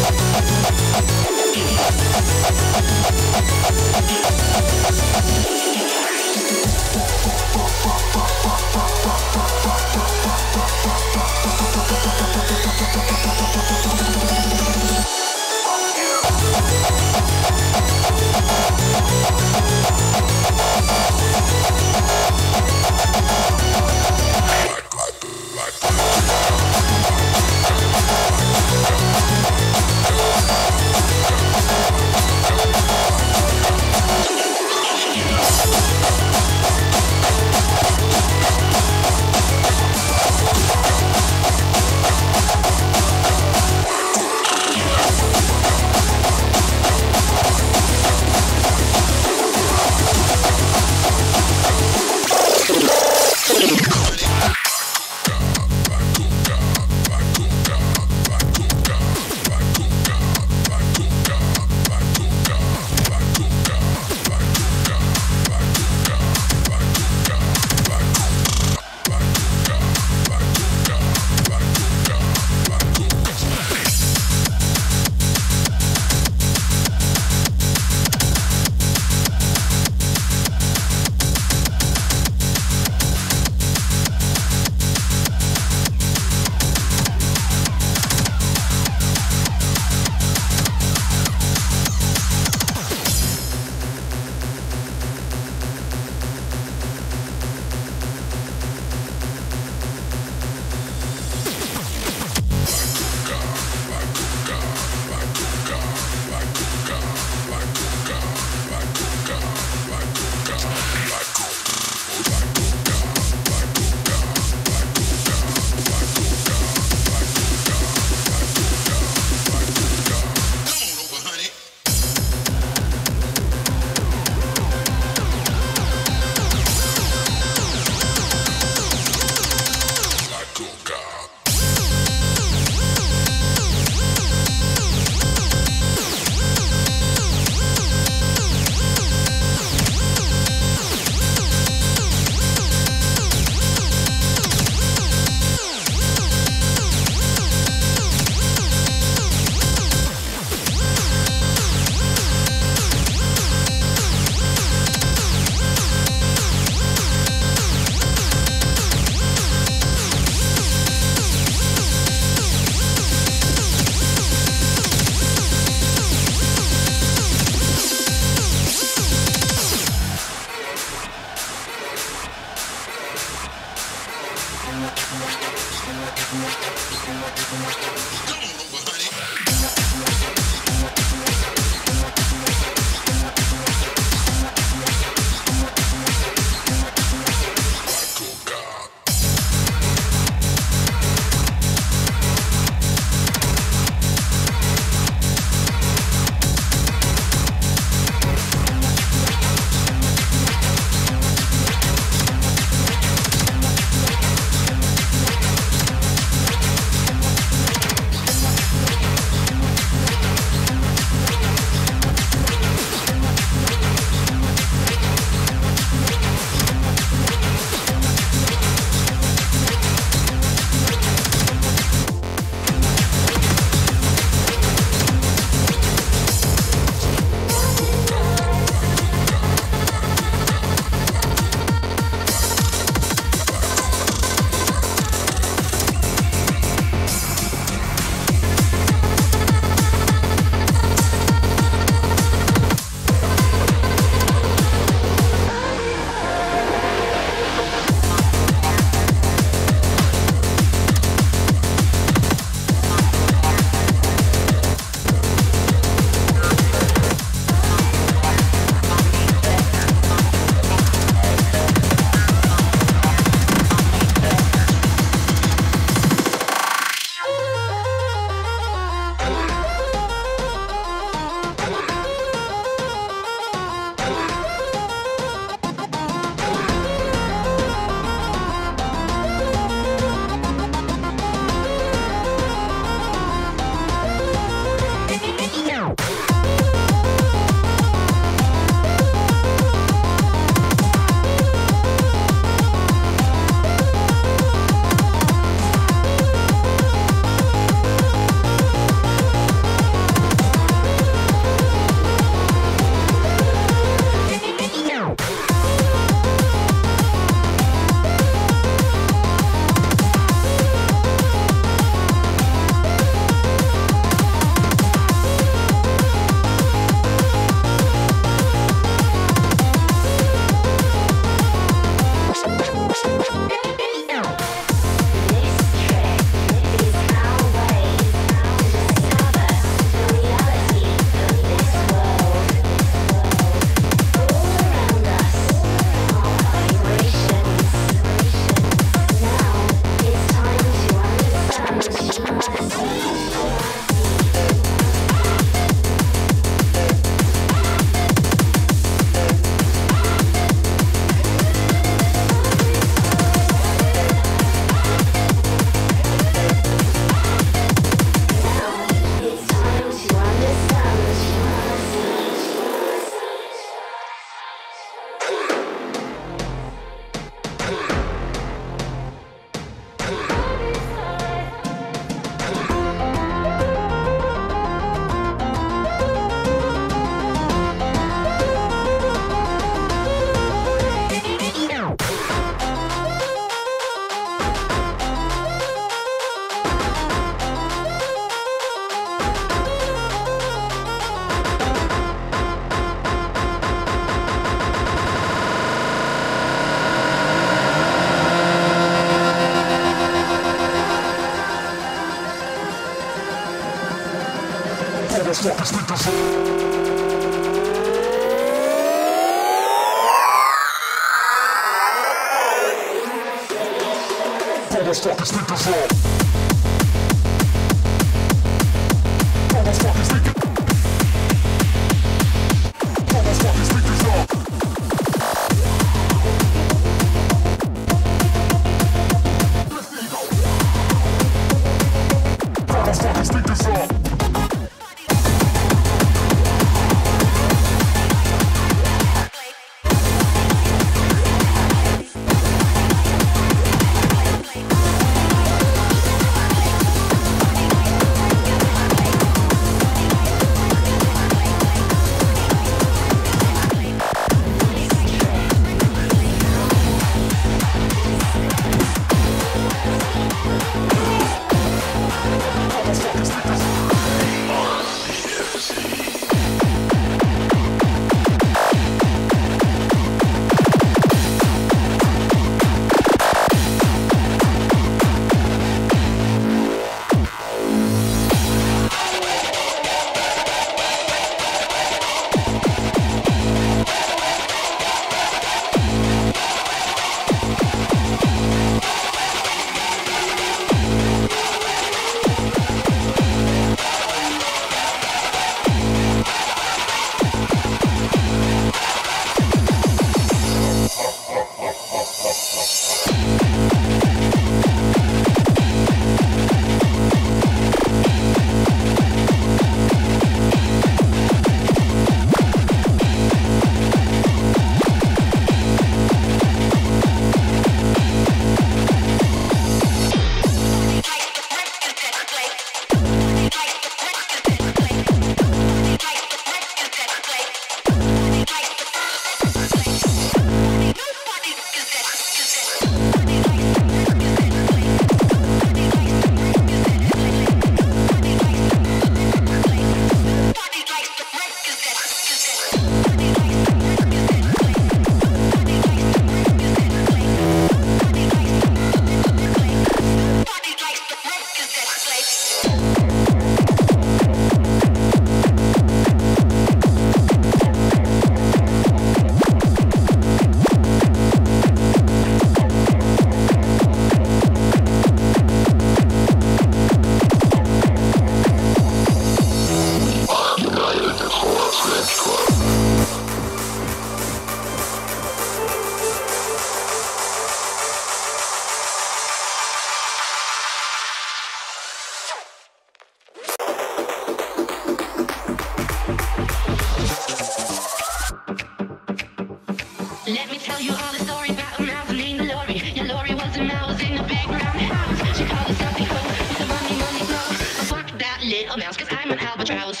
Let me tell you all the story about a mouse named Lori. Yeah, Lori was a mouse in a big round house. She called herself the hoe with the money, money, no. But fuck that little mouse, cause I'm an albatross.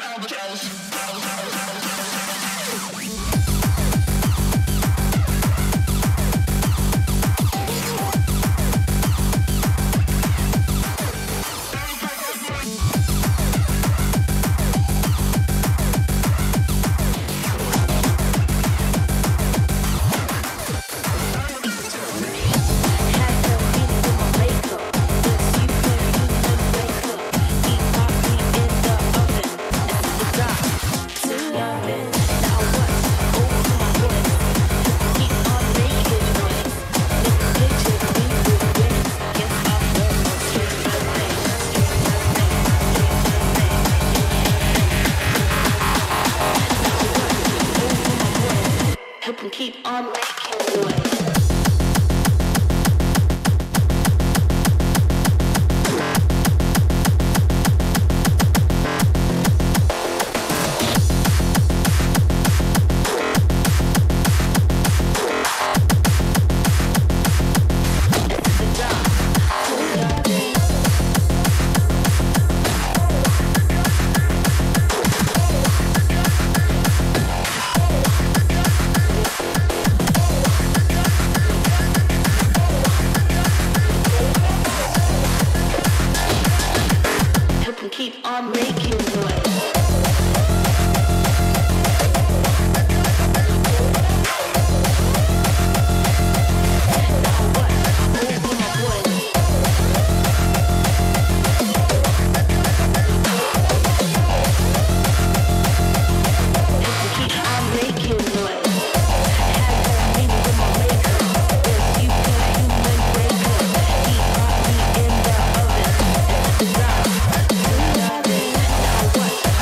What?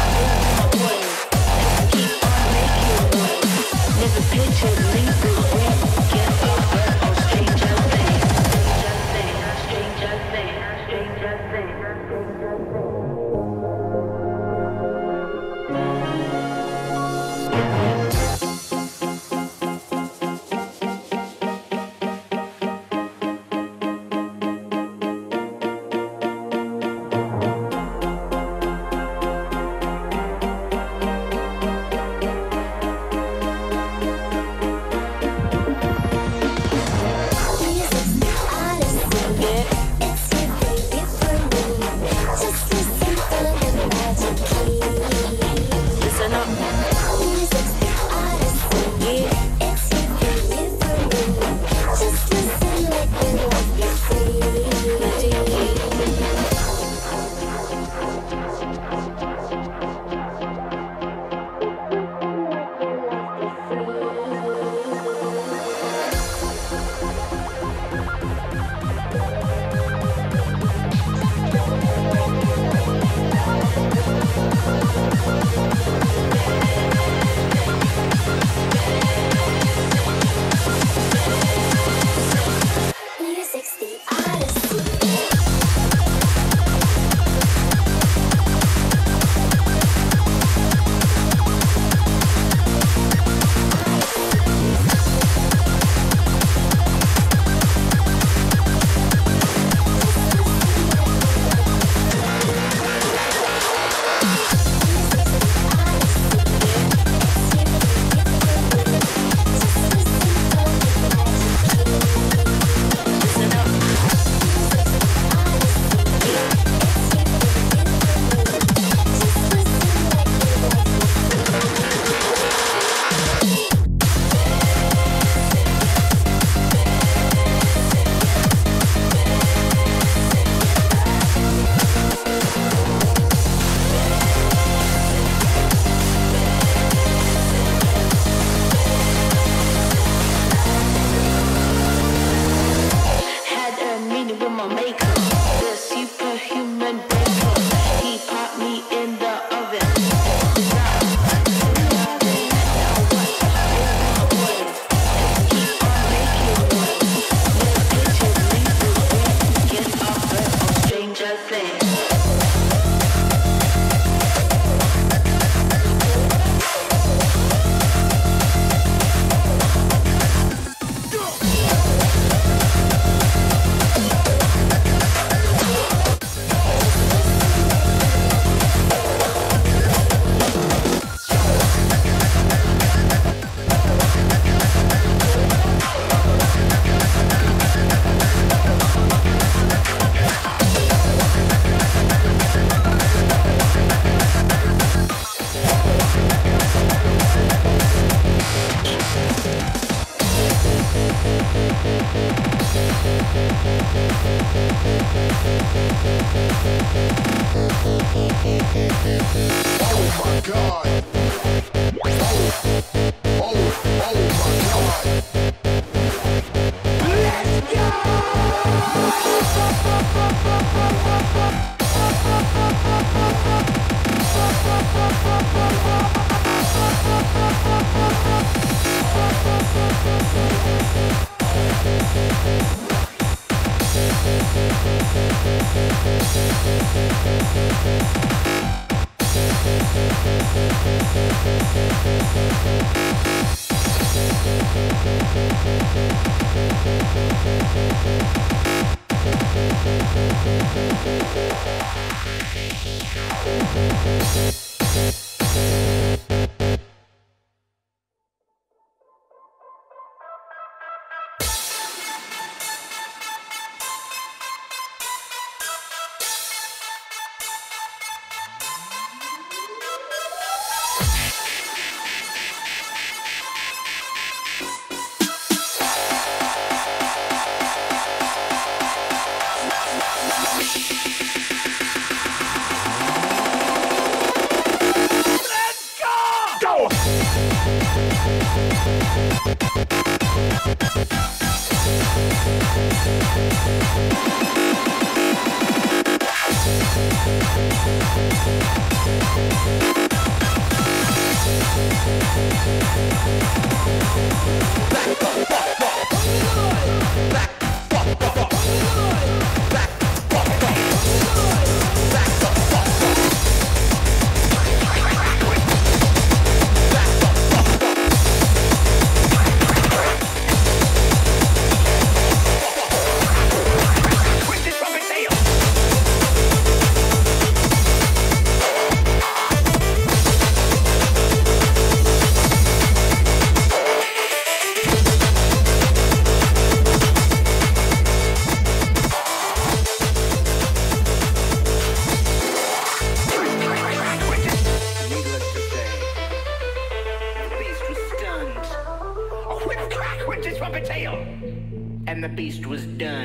And the beast was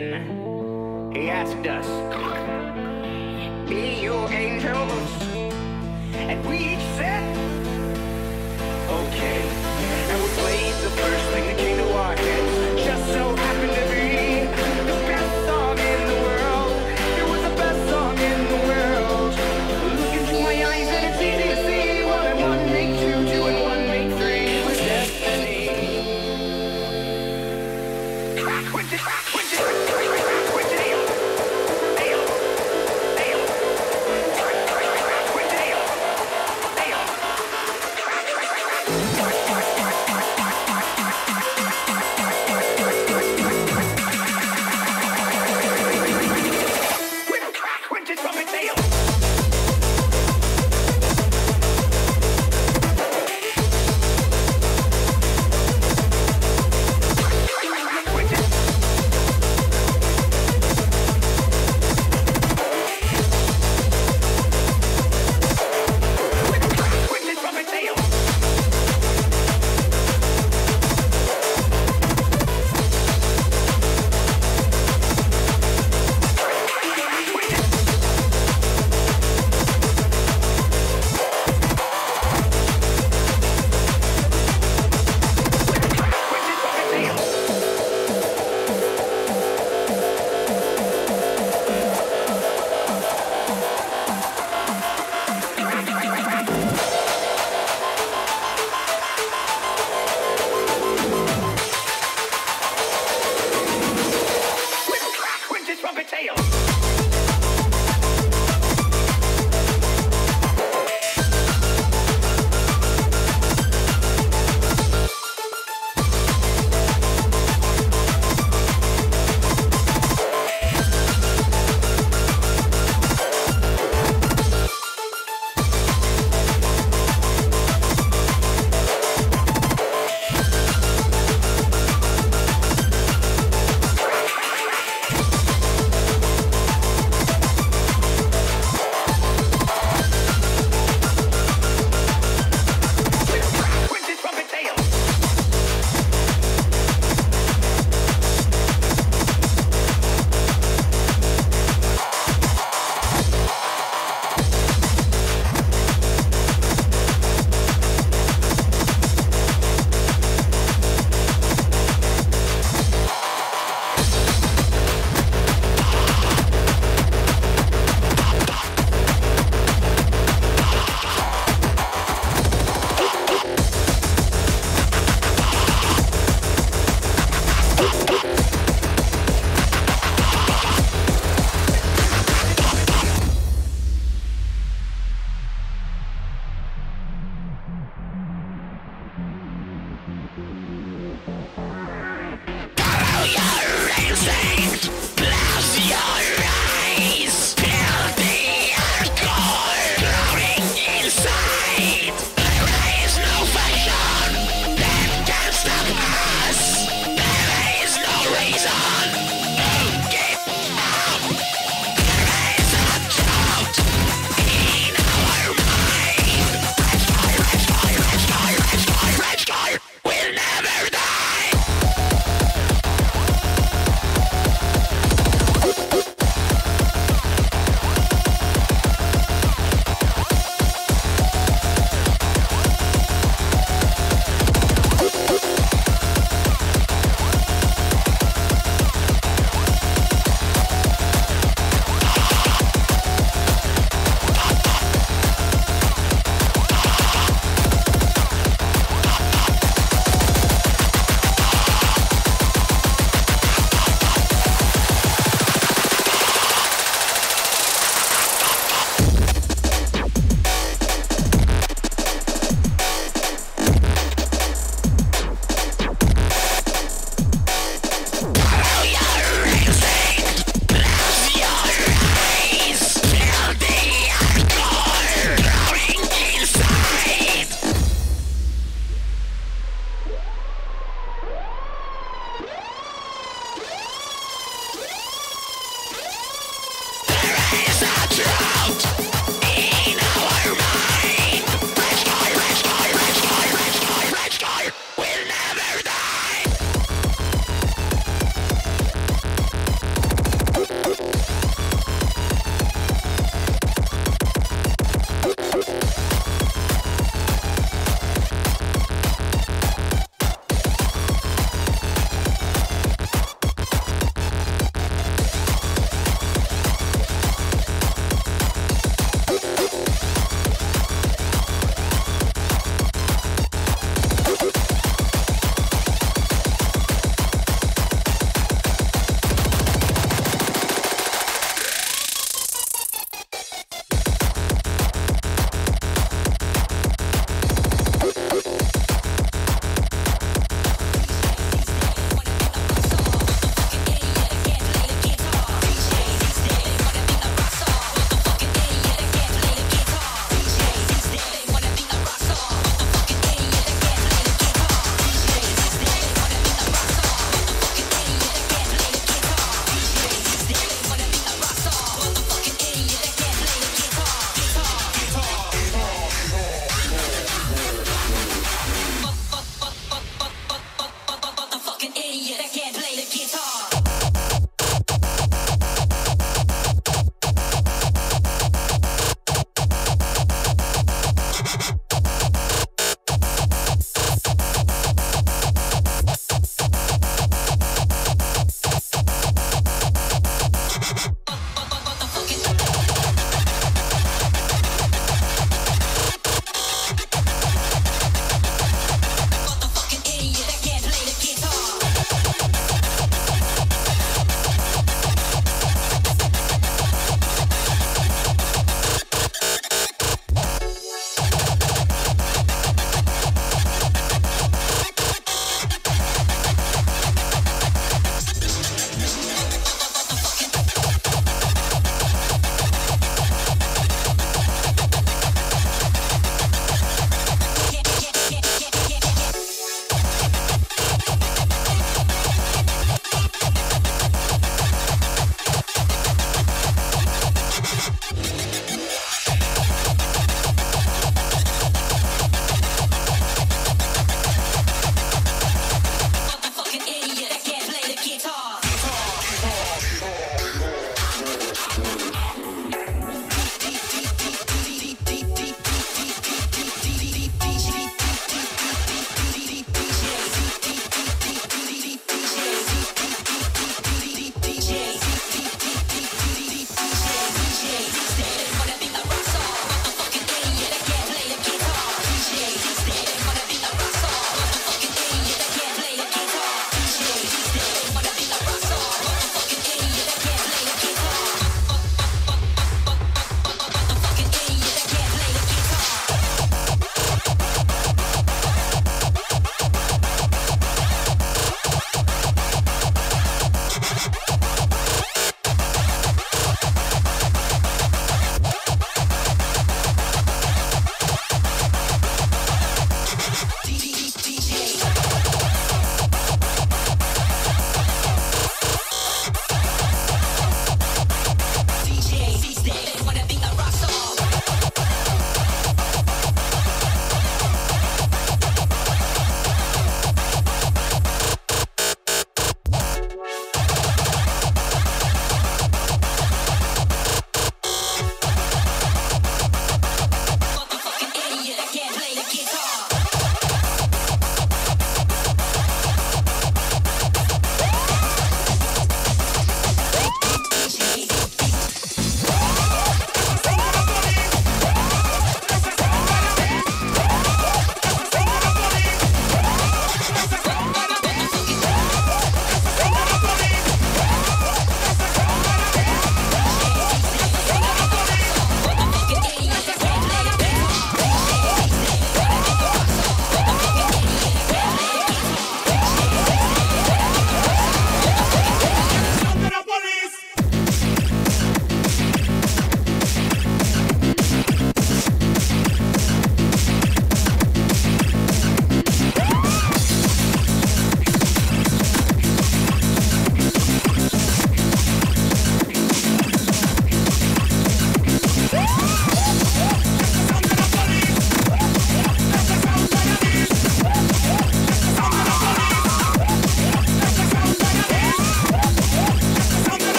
done. He asked us, be you angels? And we each said, okay. And we played the first thing that came to our heads. Just so happened to be the best song in the world. It was the best song in the world. Look into my eyes and it's easy to see. One and one make two, two and one make three. It was destiny. Crack with it, crack with it, crack with it, ale, ale, ale, crack, crack, crack with it, ale, ale.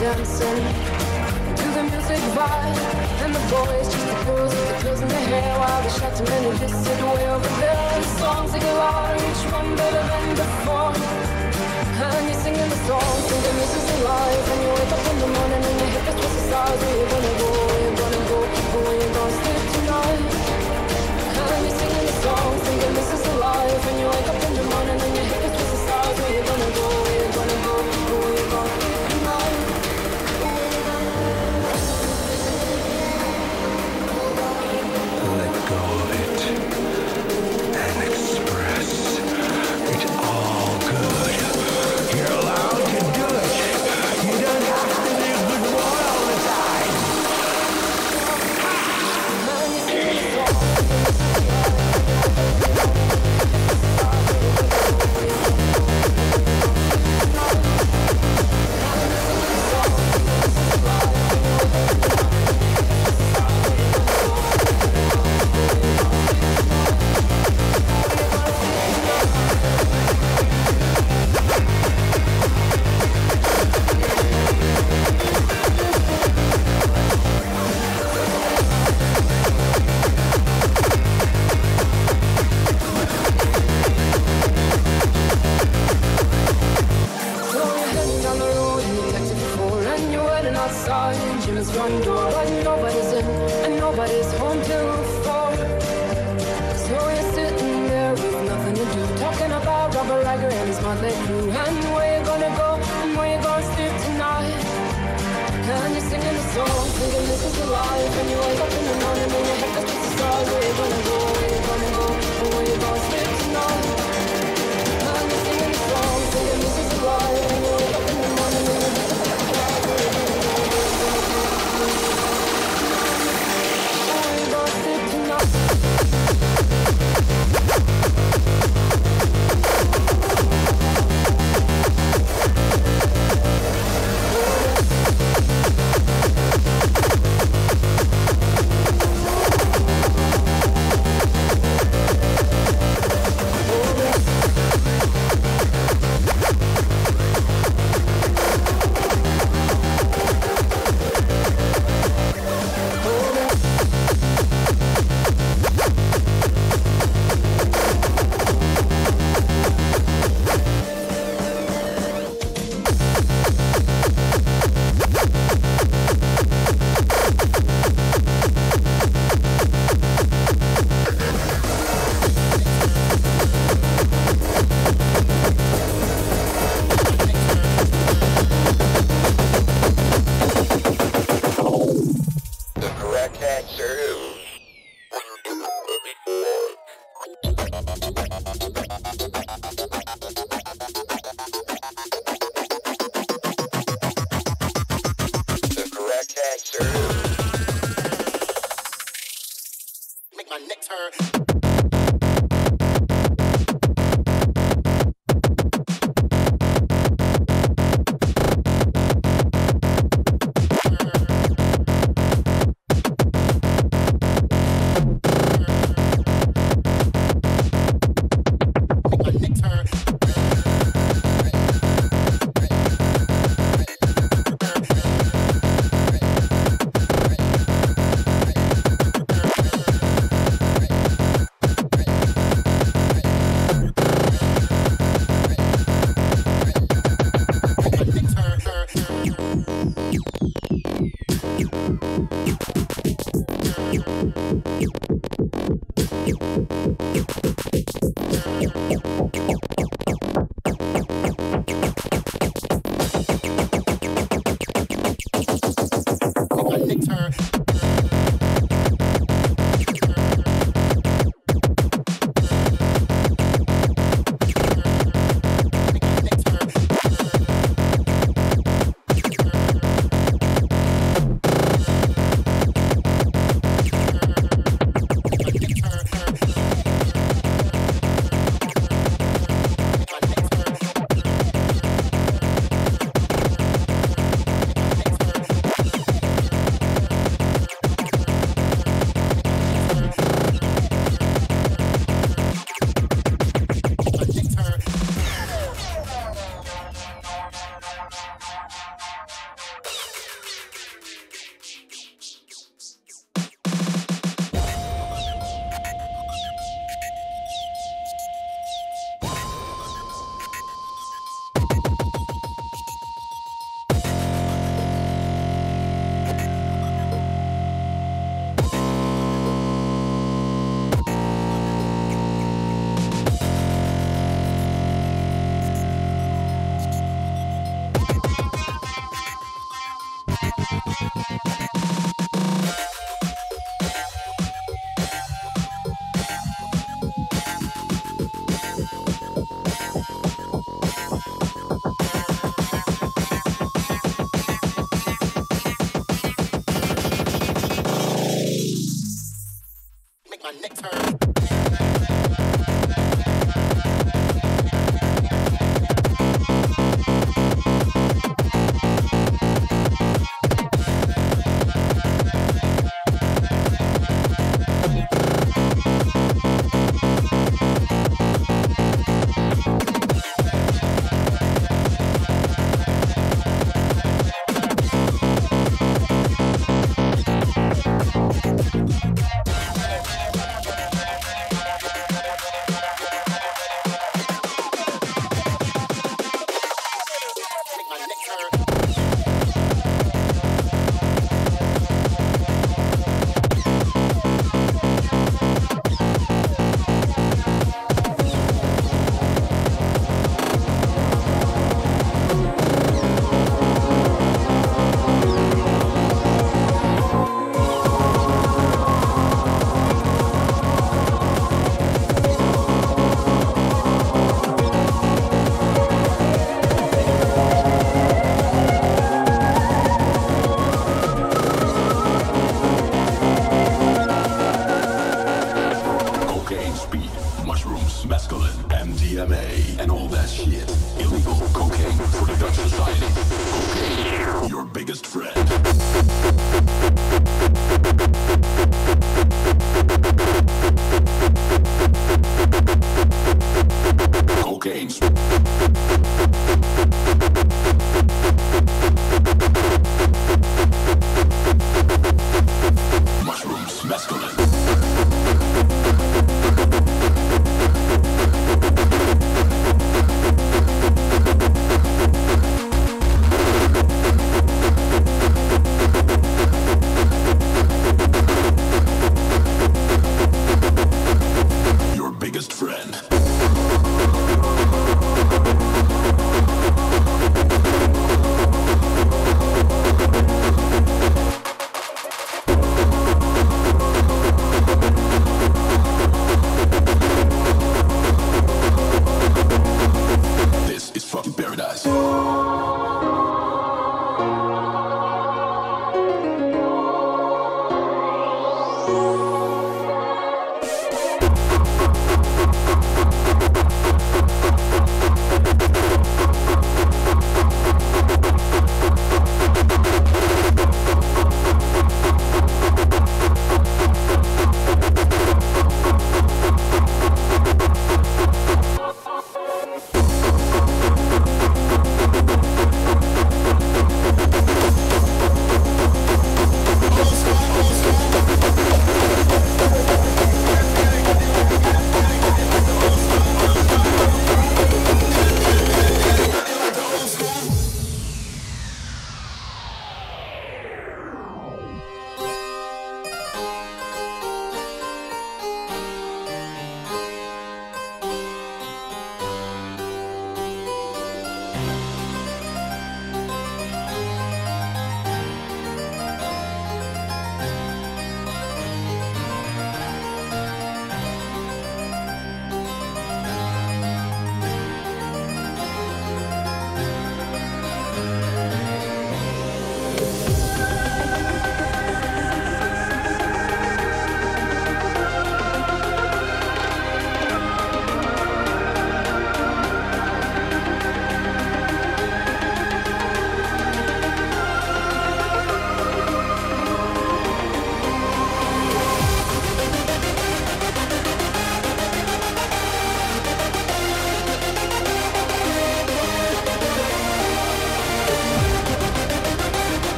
dancing to the music vibe. And the boys just the girls with the girls in their hair, while the shouting men who just sit way over there. The songs they get louder, each one better than before. And you're singing the song, thinking this is alive. And you wake up in the morning and your hip is twisted sides. Where you gonna go, where you gonna go, where you gonna sleep tonight? And you're singing the song, thinking this is alive. And you wake up in the morning and your hip is twisted sides. Where you gonna go, where you gonna go, where you gonna sleep tonight? Let go of it and express it all good. You're allowed to do it. You don't have to live with war all the time. Front door, but nobody's in, and nobody's home till four. So you're sitting there with nothing to do, talking about Robert Riger and his motley crew, and where you gonna go, and where you gonna sleep tonight. And you're singing the song, thinking this is alive. And you wake up in the morning and your head gets the stars. Where you gonna go, where you gonna go, and where you gonna sleep tonight. And you're singing the song, thinking this is alive. And you wake up in the morning and your head gets the stars. Where you gonna go, where you gonna go, where you gonna sleep tonight.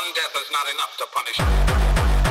One death is not enough to punish.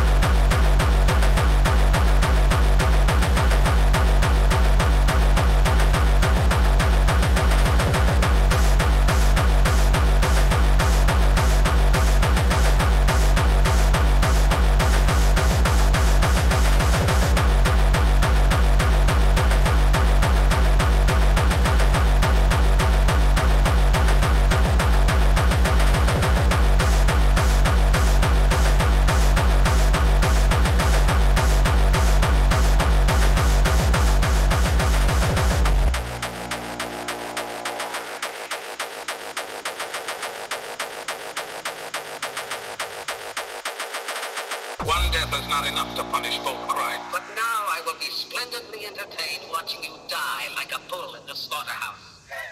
One death is not enough to punish both crimes. But now I will be splendidly entertained watching you die like a bull in the slaughterhouse.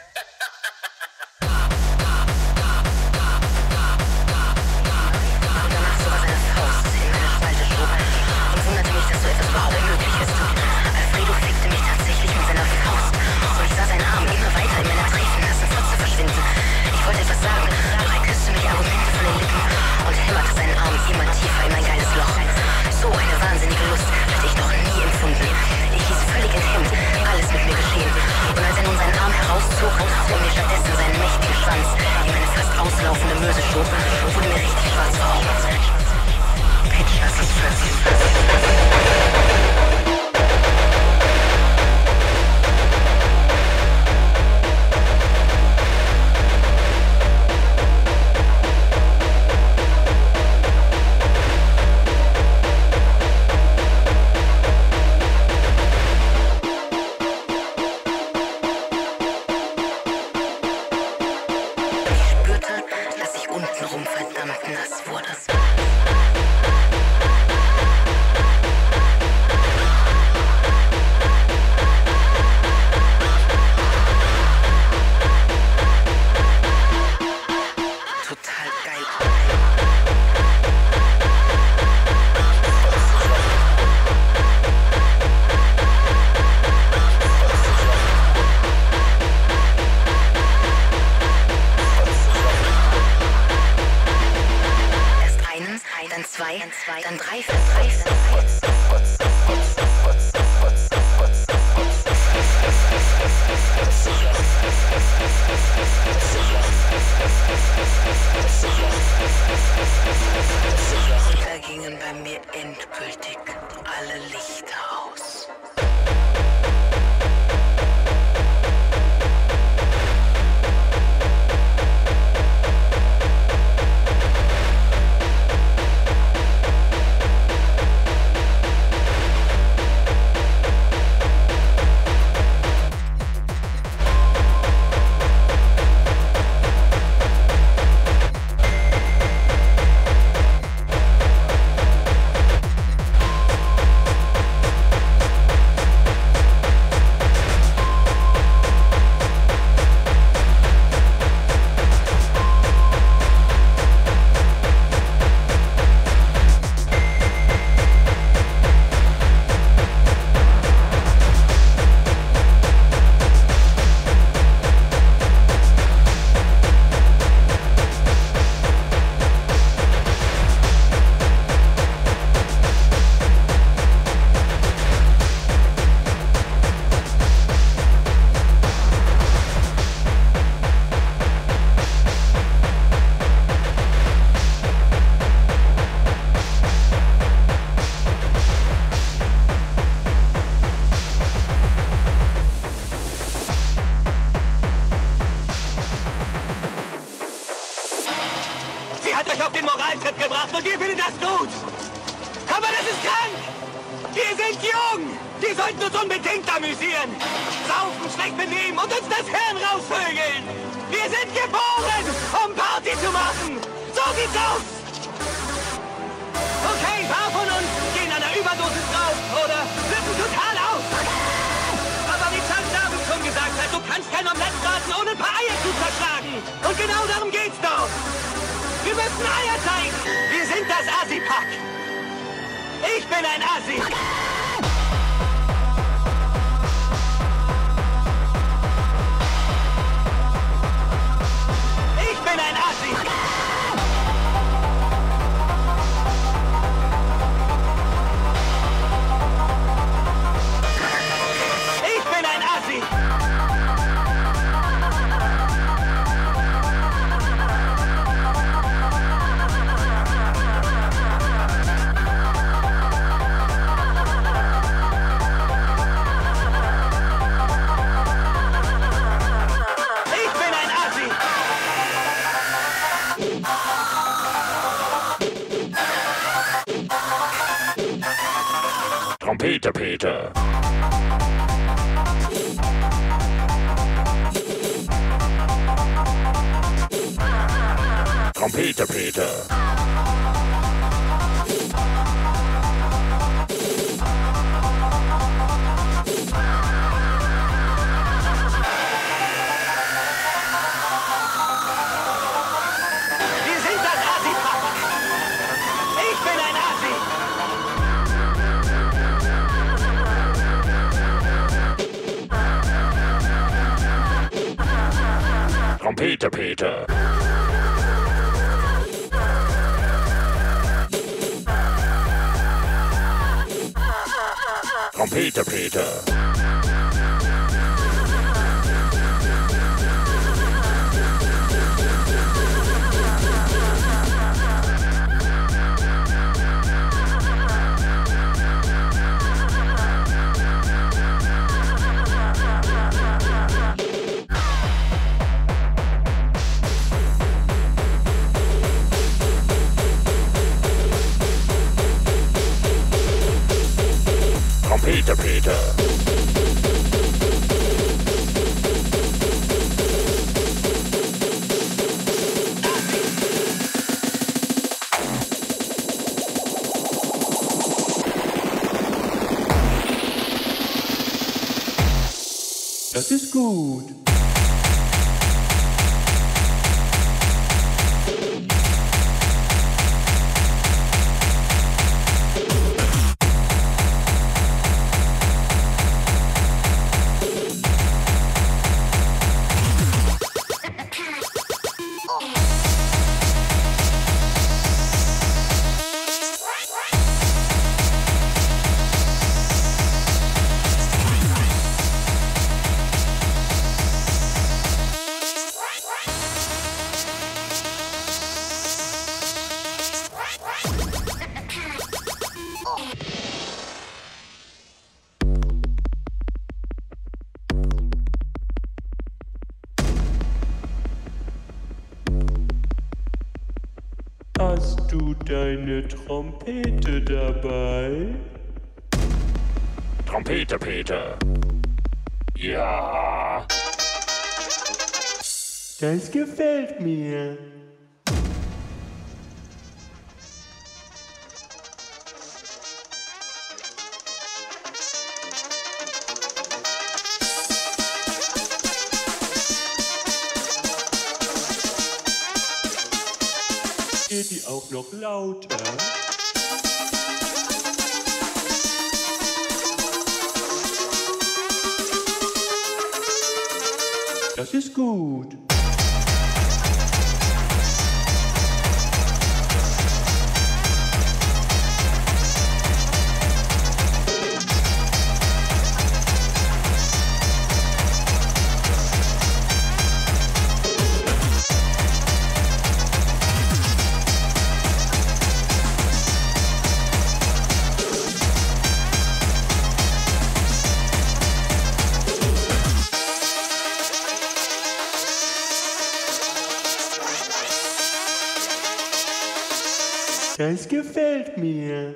Und wunderte mich, dass so etwas überhaupt möglich ist. Alfredo fickte mich tatsächlich mit seiner Faust. Und ich sah seinen Arm immer weiter in meiner tiefen, nassen Fotze verschwinden. Ich wollte etwas sagen, doch er küsste mir die Argumente von den Lippen und hämmerte seinen Arm immer tiefer in mein geiles Loch. So eine wahnsinnige Lust hatte ich noch nie empfunden. Ich hieß völlig enthemmt, alles mit mir geschehen. Und als er nun seinen Arm herauszog und mir stattdessen seinen mächtigen Schwanz in meine fast auslaufende Möse schob, wurde mir richtig schwarz vor Augen. Pitch, das ist vierzig. Dann drei, drei, Da gingen bei mir endgültig alle Lichter aus. Trompeter Peter. Trompeter Peter. Wir sind das Asi-Pack. Ich bin ein Asi. Trompeter Peter. Trompeter Peter. Trompeter Peter. Das ist gut. Hast du deine Trompete dabei? Trompeter Peter. Ja. Das gefällt mir. Geht die auch noch lauter? Das ist gut. Das gefällt mir.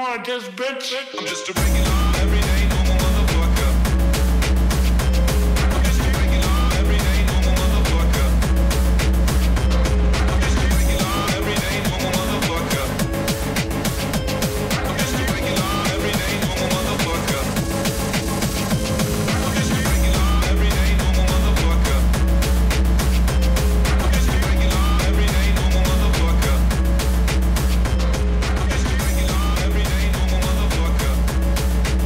want this, bitch? I'm just a regular, everyday, normal motherfucker. I'm just a regular, everyday, normal motherfucker. I'm just a regular, everyday, normal motherfucker. I'm just a regular, everyday, normal motherfucker. I'm just a regular, everyday, normal motherfucker. I'm just a regular, everyday, normal motherfucker. I'm just a regular, everyday, normal motherfucker.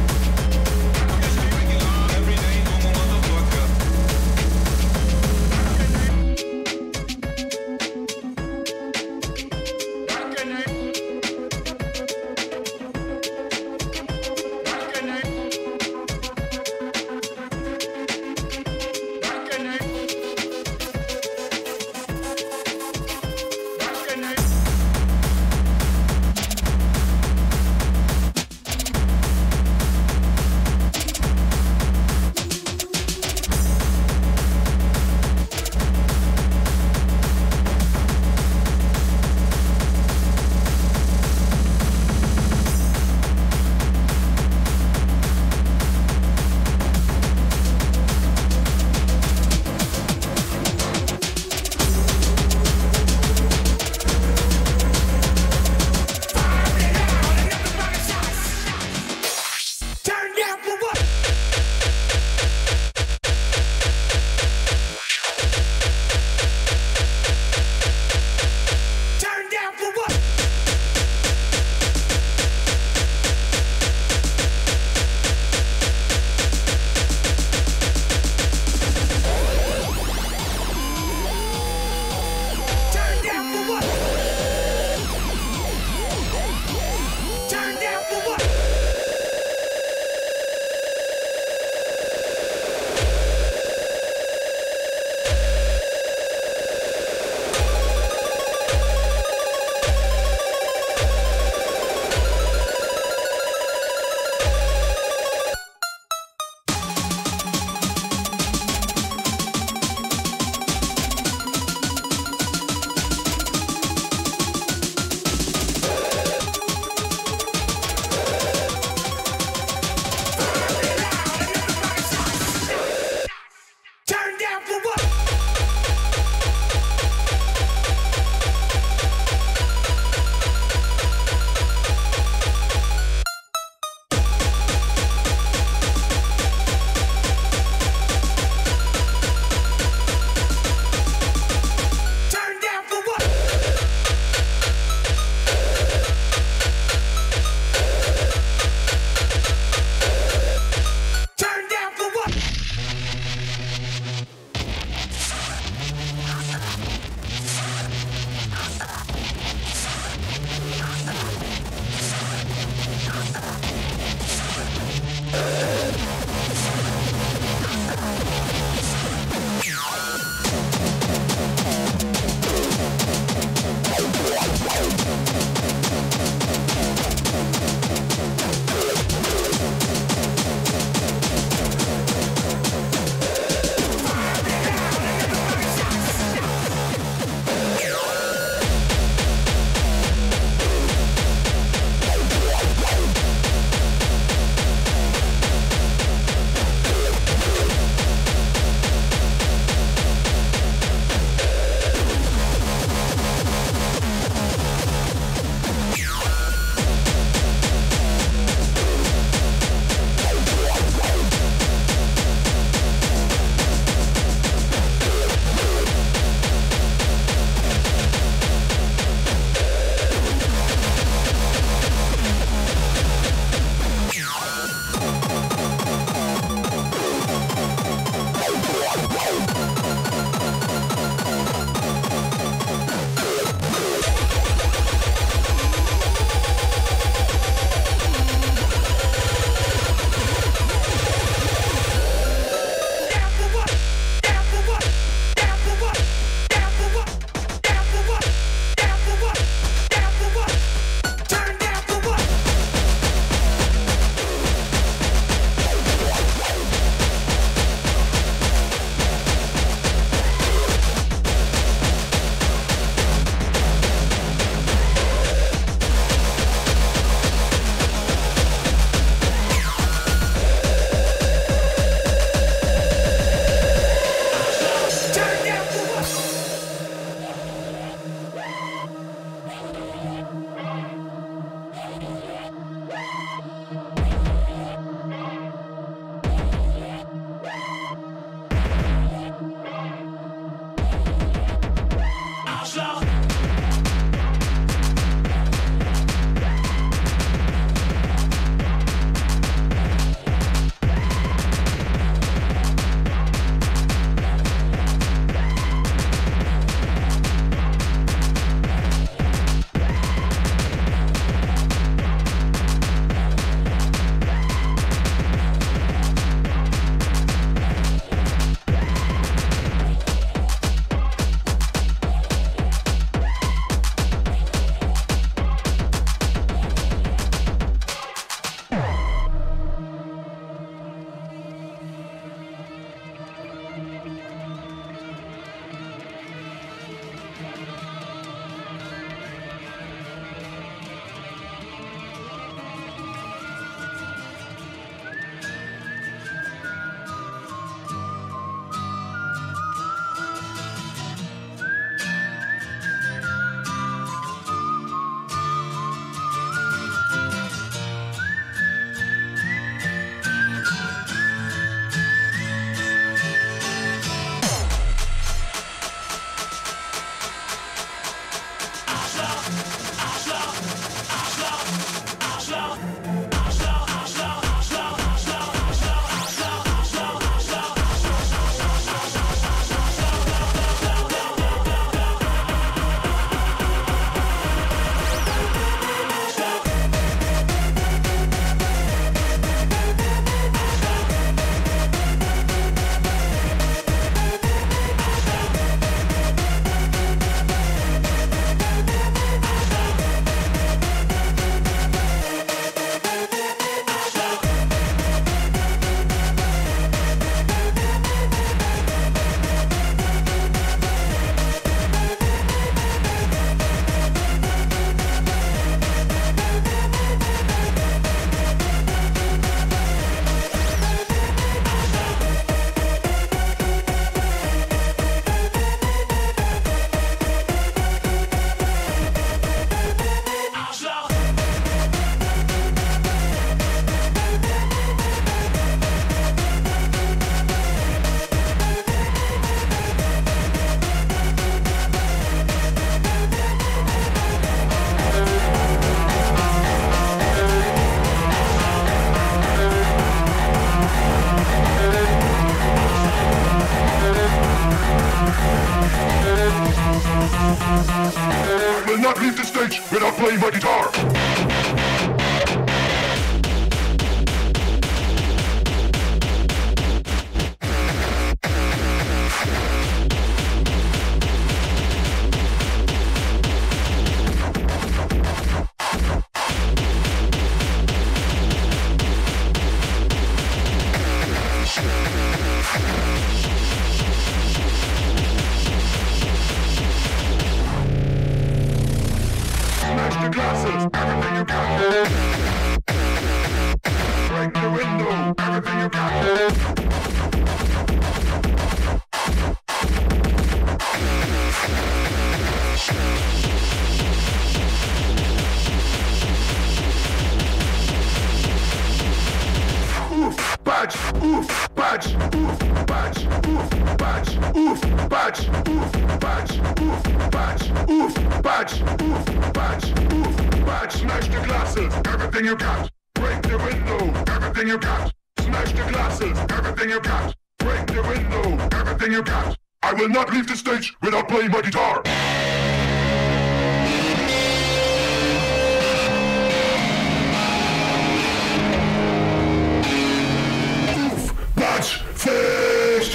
without playing my guitar. Smash the glasses, everything you got. Break the window, everything you got. Oof, badge, oof, badge, oof, badge, oof, badge, oof, badge, oof, badge, oof, badge, oof, badge, oof, badge, oof, badge. Smash the glasses, everything you got. Break the window, everything you got. Smash the glasses, everything you got. Break the window, everything you got. I will not leave the stage without playing my guitar. Oof, badge, fist.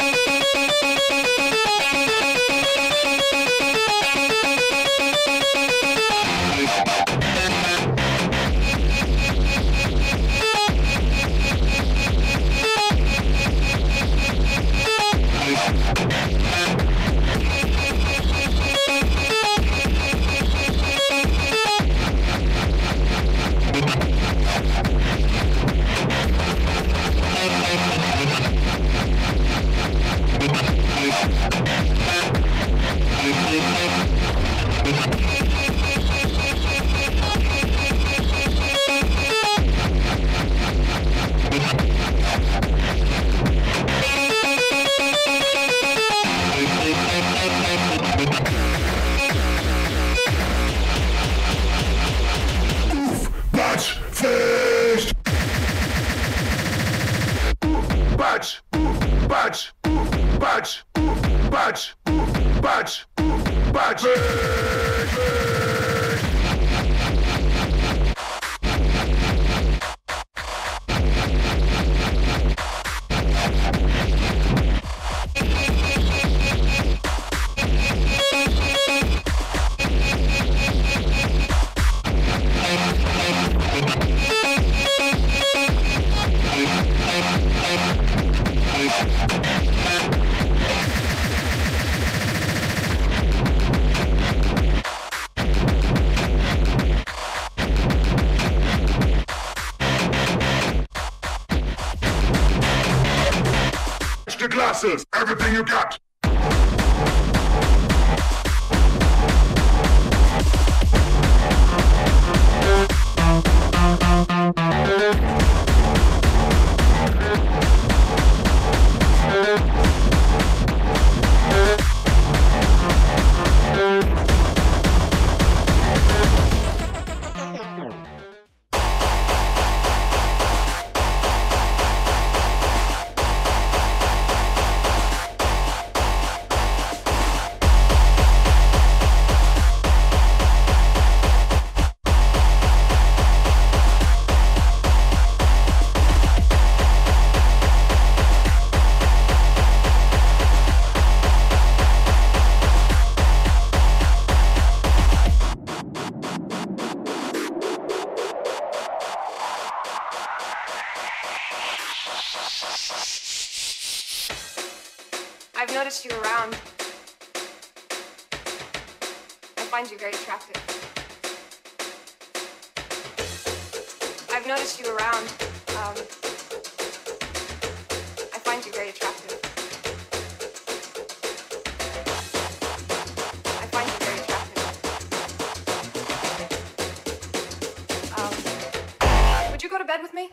Oof, badge, fist. Oof, badge, oof, badge, oof, badge, oof, badge, oof, badge, oof, badge. Fist, the glasses, everything you got. I've noticed you around. I find you very attractive. I've noticed you around. Um, I find you very attractive. I find you very attractive. Um, would you go to bed with me?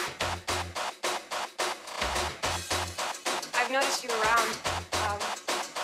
I've noticed you around. Um,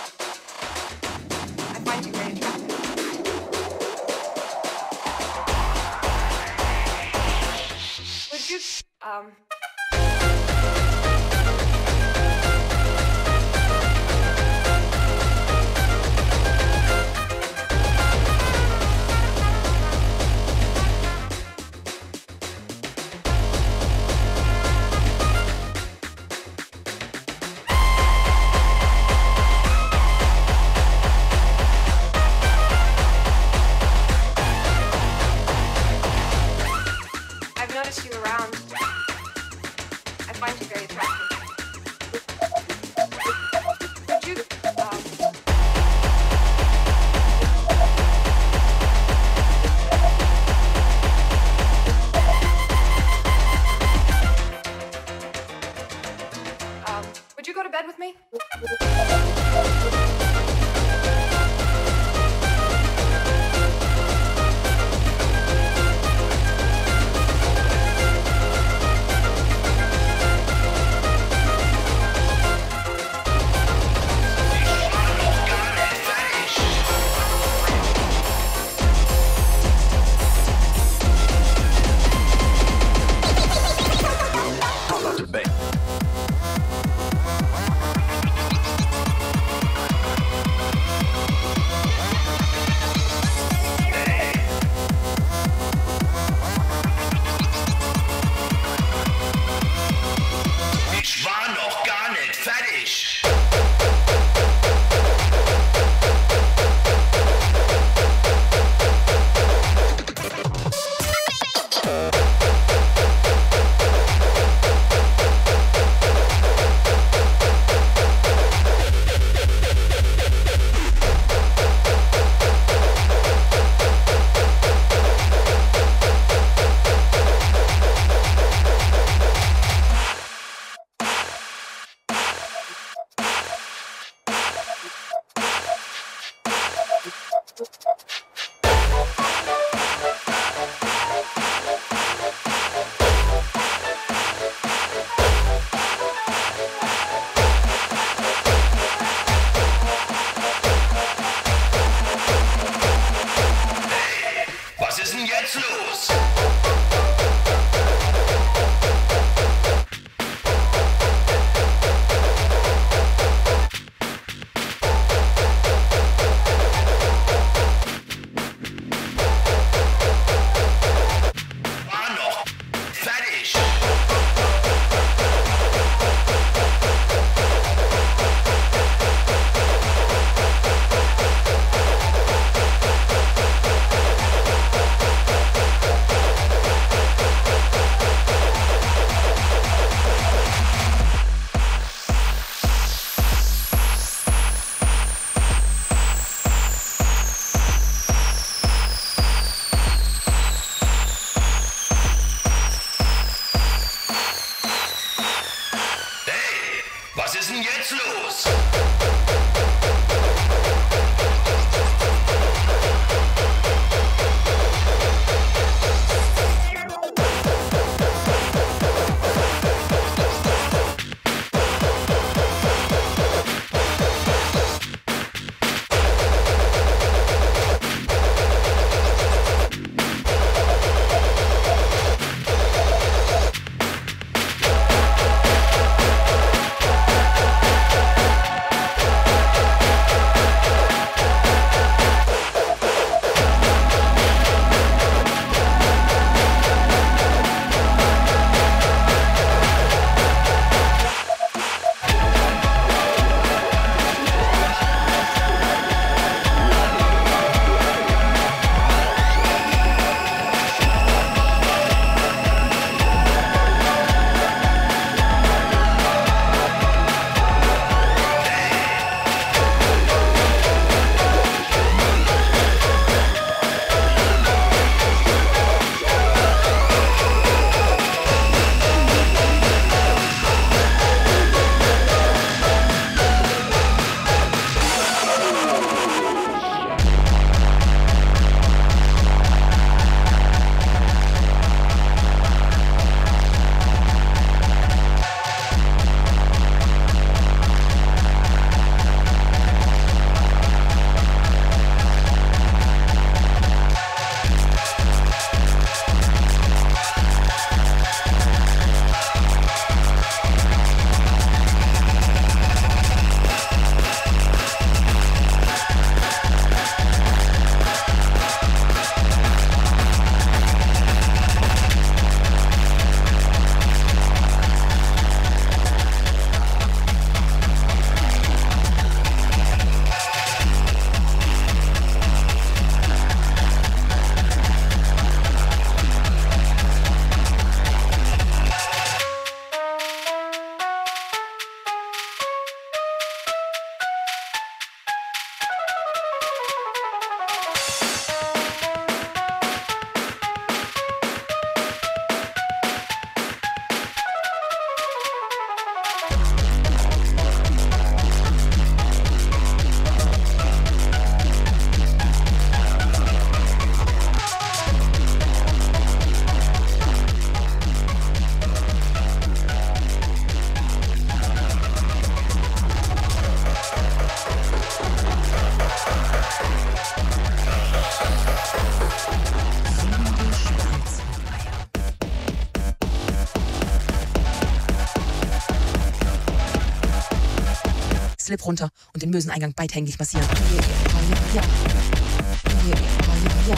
Slip runter und den Möseneingang beidhängig massieren. Ja, ja, ja. Ja,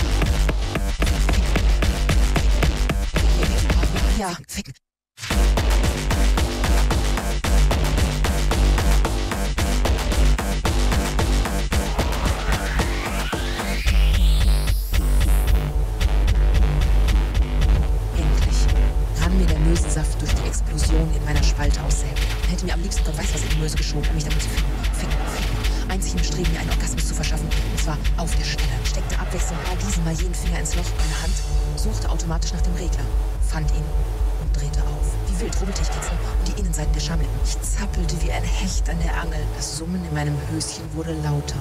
ja. Ja, ficken. Mir der Mösensaft durch die Explosion in meiner Spalte aussägen. Hätte mir am liebsten Gott weiß was in die Möse geschoben, um mich damit zu ficken. Ficken, ficken. Einzig im Streben, mir einen Orgasmus zu verschaffen. Und zwar auf der Stelle. Steckte abwechselnd mal diesen, mal jeden Finger ins Loch. Meine Hand suchte automatisch nach dem Regler. Fand ihn und drehte auf. Wie wild rummelte ich Kitzeln und die Innenseiten der Schamlippen. Ich zappelte wie ein Hecht an der Angel. Das Summen in meinem Höschen wurde lauter.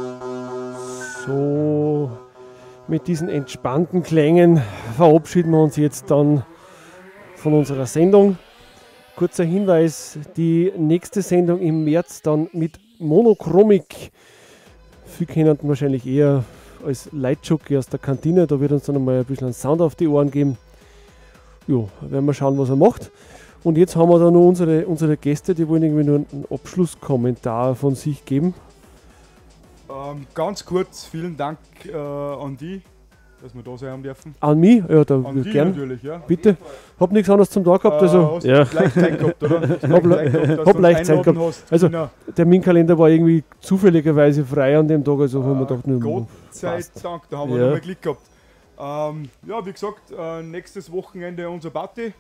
So, mit diesen entspannten Klängen verabschieden wir uns jetzt dann von unserer Sendung. Kurzer Hinweis, die nächste Sendung im März dann mit Monochronik. Viele kennen ihn wahrscheinlich eher als Lightjockey aus der Kantine. Da wird uns dann einmal ein bisschen einen Sound auf die Ohren geben. Jo, werden wir schauen, was er macht. Und jetzt haben wir da noch unsere, unsere Gäste, die wollen irgendwie nur einen Abschlusskommentar von sich geben. Ähm, ganz kurz, vielen Dank äh, an die, dass wir da sein haben dürfen. An mich? Ja, da An die gern. natürlich, ja. Bitte. Hab nichts anderes zum Tag gehabt. Also, Äh, hast ja. gleich Zeit gehabt, oder? Hast hab gleich Zeit gehabt, dass hab du uns leicht Zeit einladen gehabt. hast, Also, Tina. der Terminkalender war irgendwie zufälligerweise frei an dem Tag, also haben wir gedacht, nur Gott sei passt. Dank, da haben wir Ja. nochmal Glück gehabt. Ähm, ja, wie gesagt, äh, nächstes Wochenende unsere Party.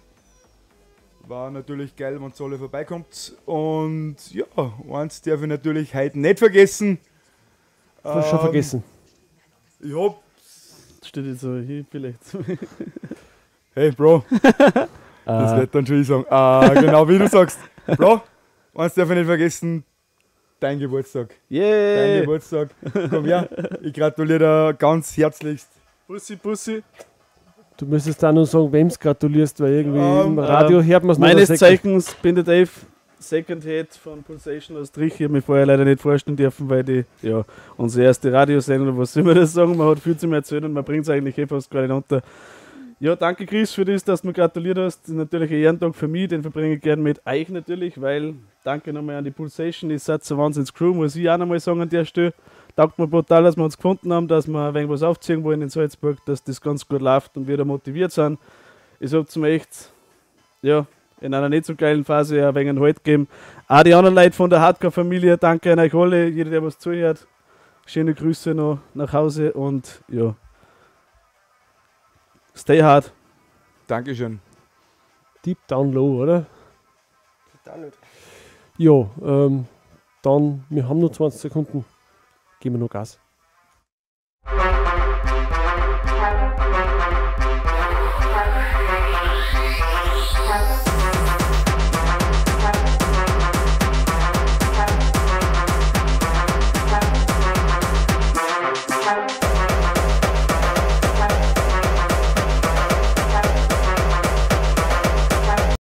War natürlich geil, wenn ihr alle vorbeikommt. Und ja, eins darf ich natürlich heute nicht vergessen. Hast du schon Ähm, vergessen? Ich hab. Steht jetzt so hier vielleicht. Hey Bro, das Ah. wird dann schon ich sagen. Ah, genau wie du sagst. Bro, eins darf ich nicht vergessen, dein Geburtstag. Yeah. Dein Geburtstag. Komm her, ich gratuliere dir ganz herzlichst. Bussi, Bussi. Du müsstest da nur sagen, wem du gratulierst, weil irgendwie Ähm, im Radio Ähm, hört man es nur. Meines der Zeichens bin der Dave, Second Head von Pulsation aus Trich. Ich habe mich vorher leider nicht vorstellen dürfen, weil die, ja, unsere erste Radiosendung, was soll man das sagen, man hat viel zu erzählen und man bringt es eigentlich eh fast gar nicht unter. Ja, danke Chris für das, dass du mir gratuliert hast. Das ist natürlich ein Ehrentag für mich, den verbringe ich gerne mit euch natürlich, weil, danke nochmal an die Pulsation, ihr seid so wahnsinnig Crew, muss ich auch nochmal sagen an der Stelle. Taugt mir brutal, dass wir uns gefunden haben, dass wir ein wenig was aufziehen wollen in Salzburg, dass das ganz gut läuft und wir da motiviert sind. Ich habe mir echt, ja, in einer nicht so geilen Phase ein wenig einen Halt gegeben. Auch die anderen Leute von der Hardcore-Familie, danke an euch alle, jeder, der was zuhört. Schöne Grüße noch nach Hause und ja, stay hard. Dankeschön. Deep down low, oder? Ja, ähm, dann, wir haben nur zwanzig Sekunden. Geben wir noch Gas.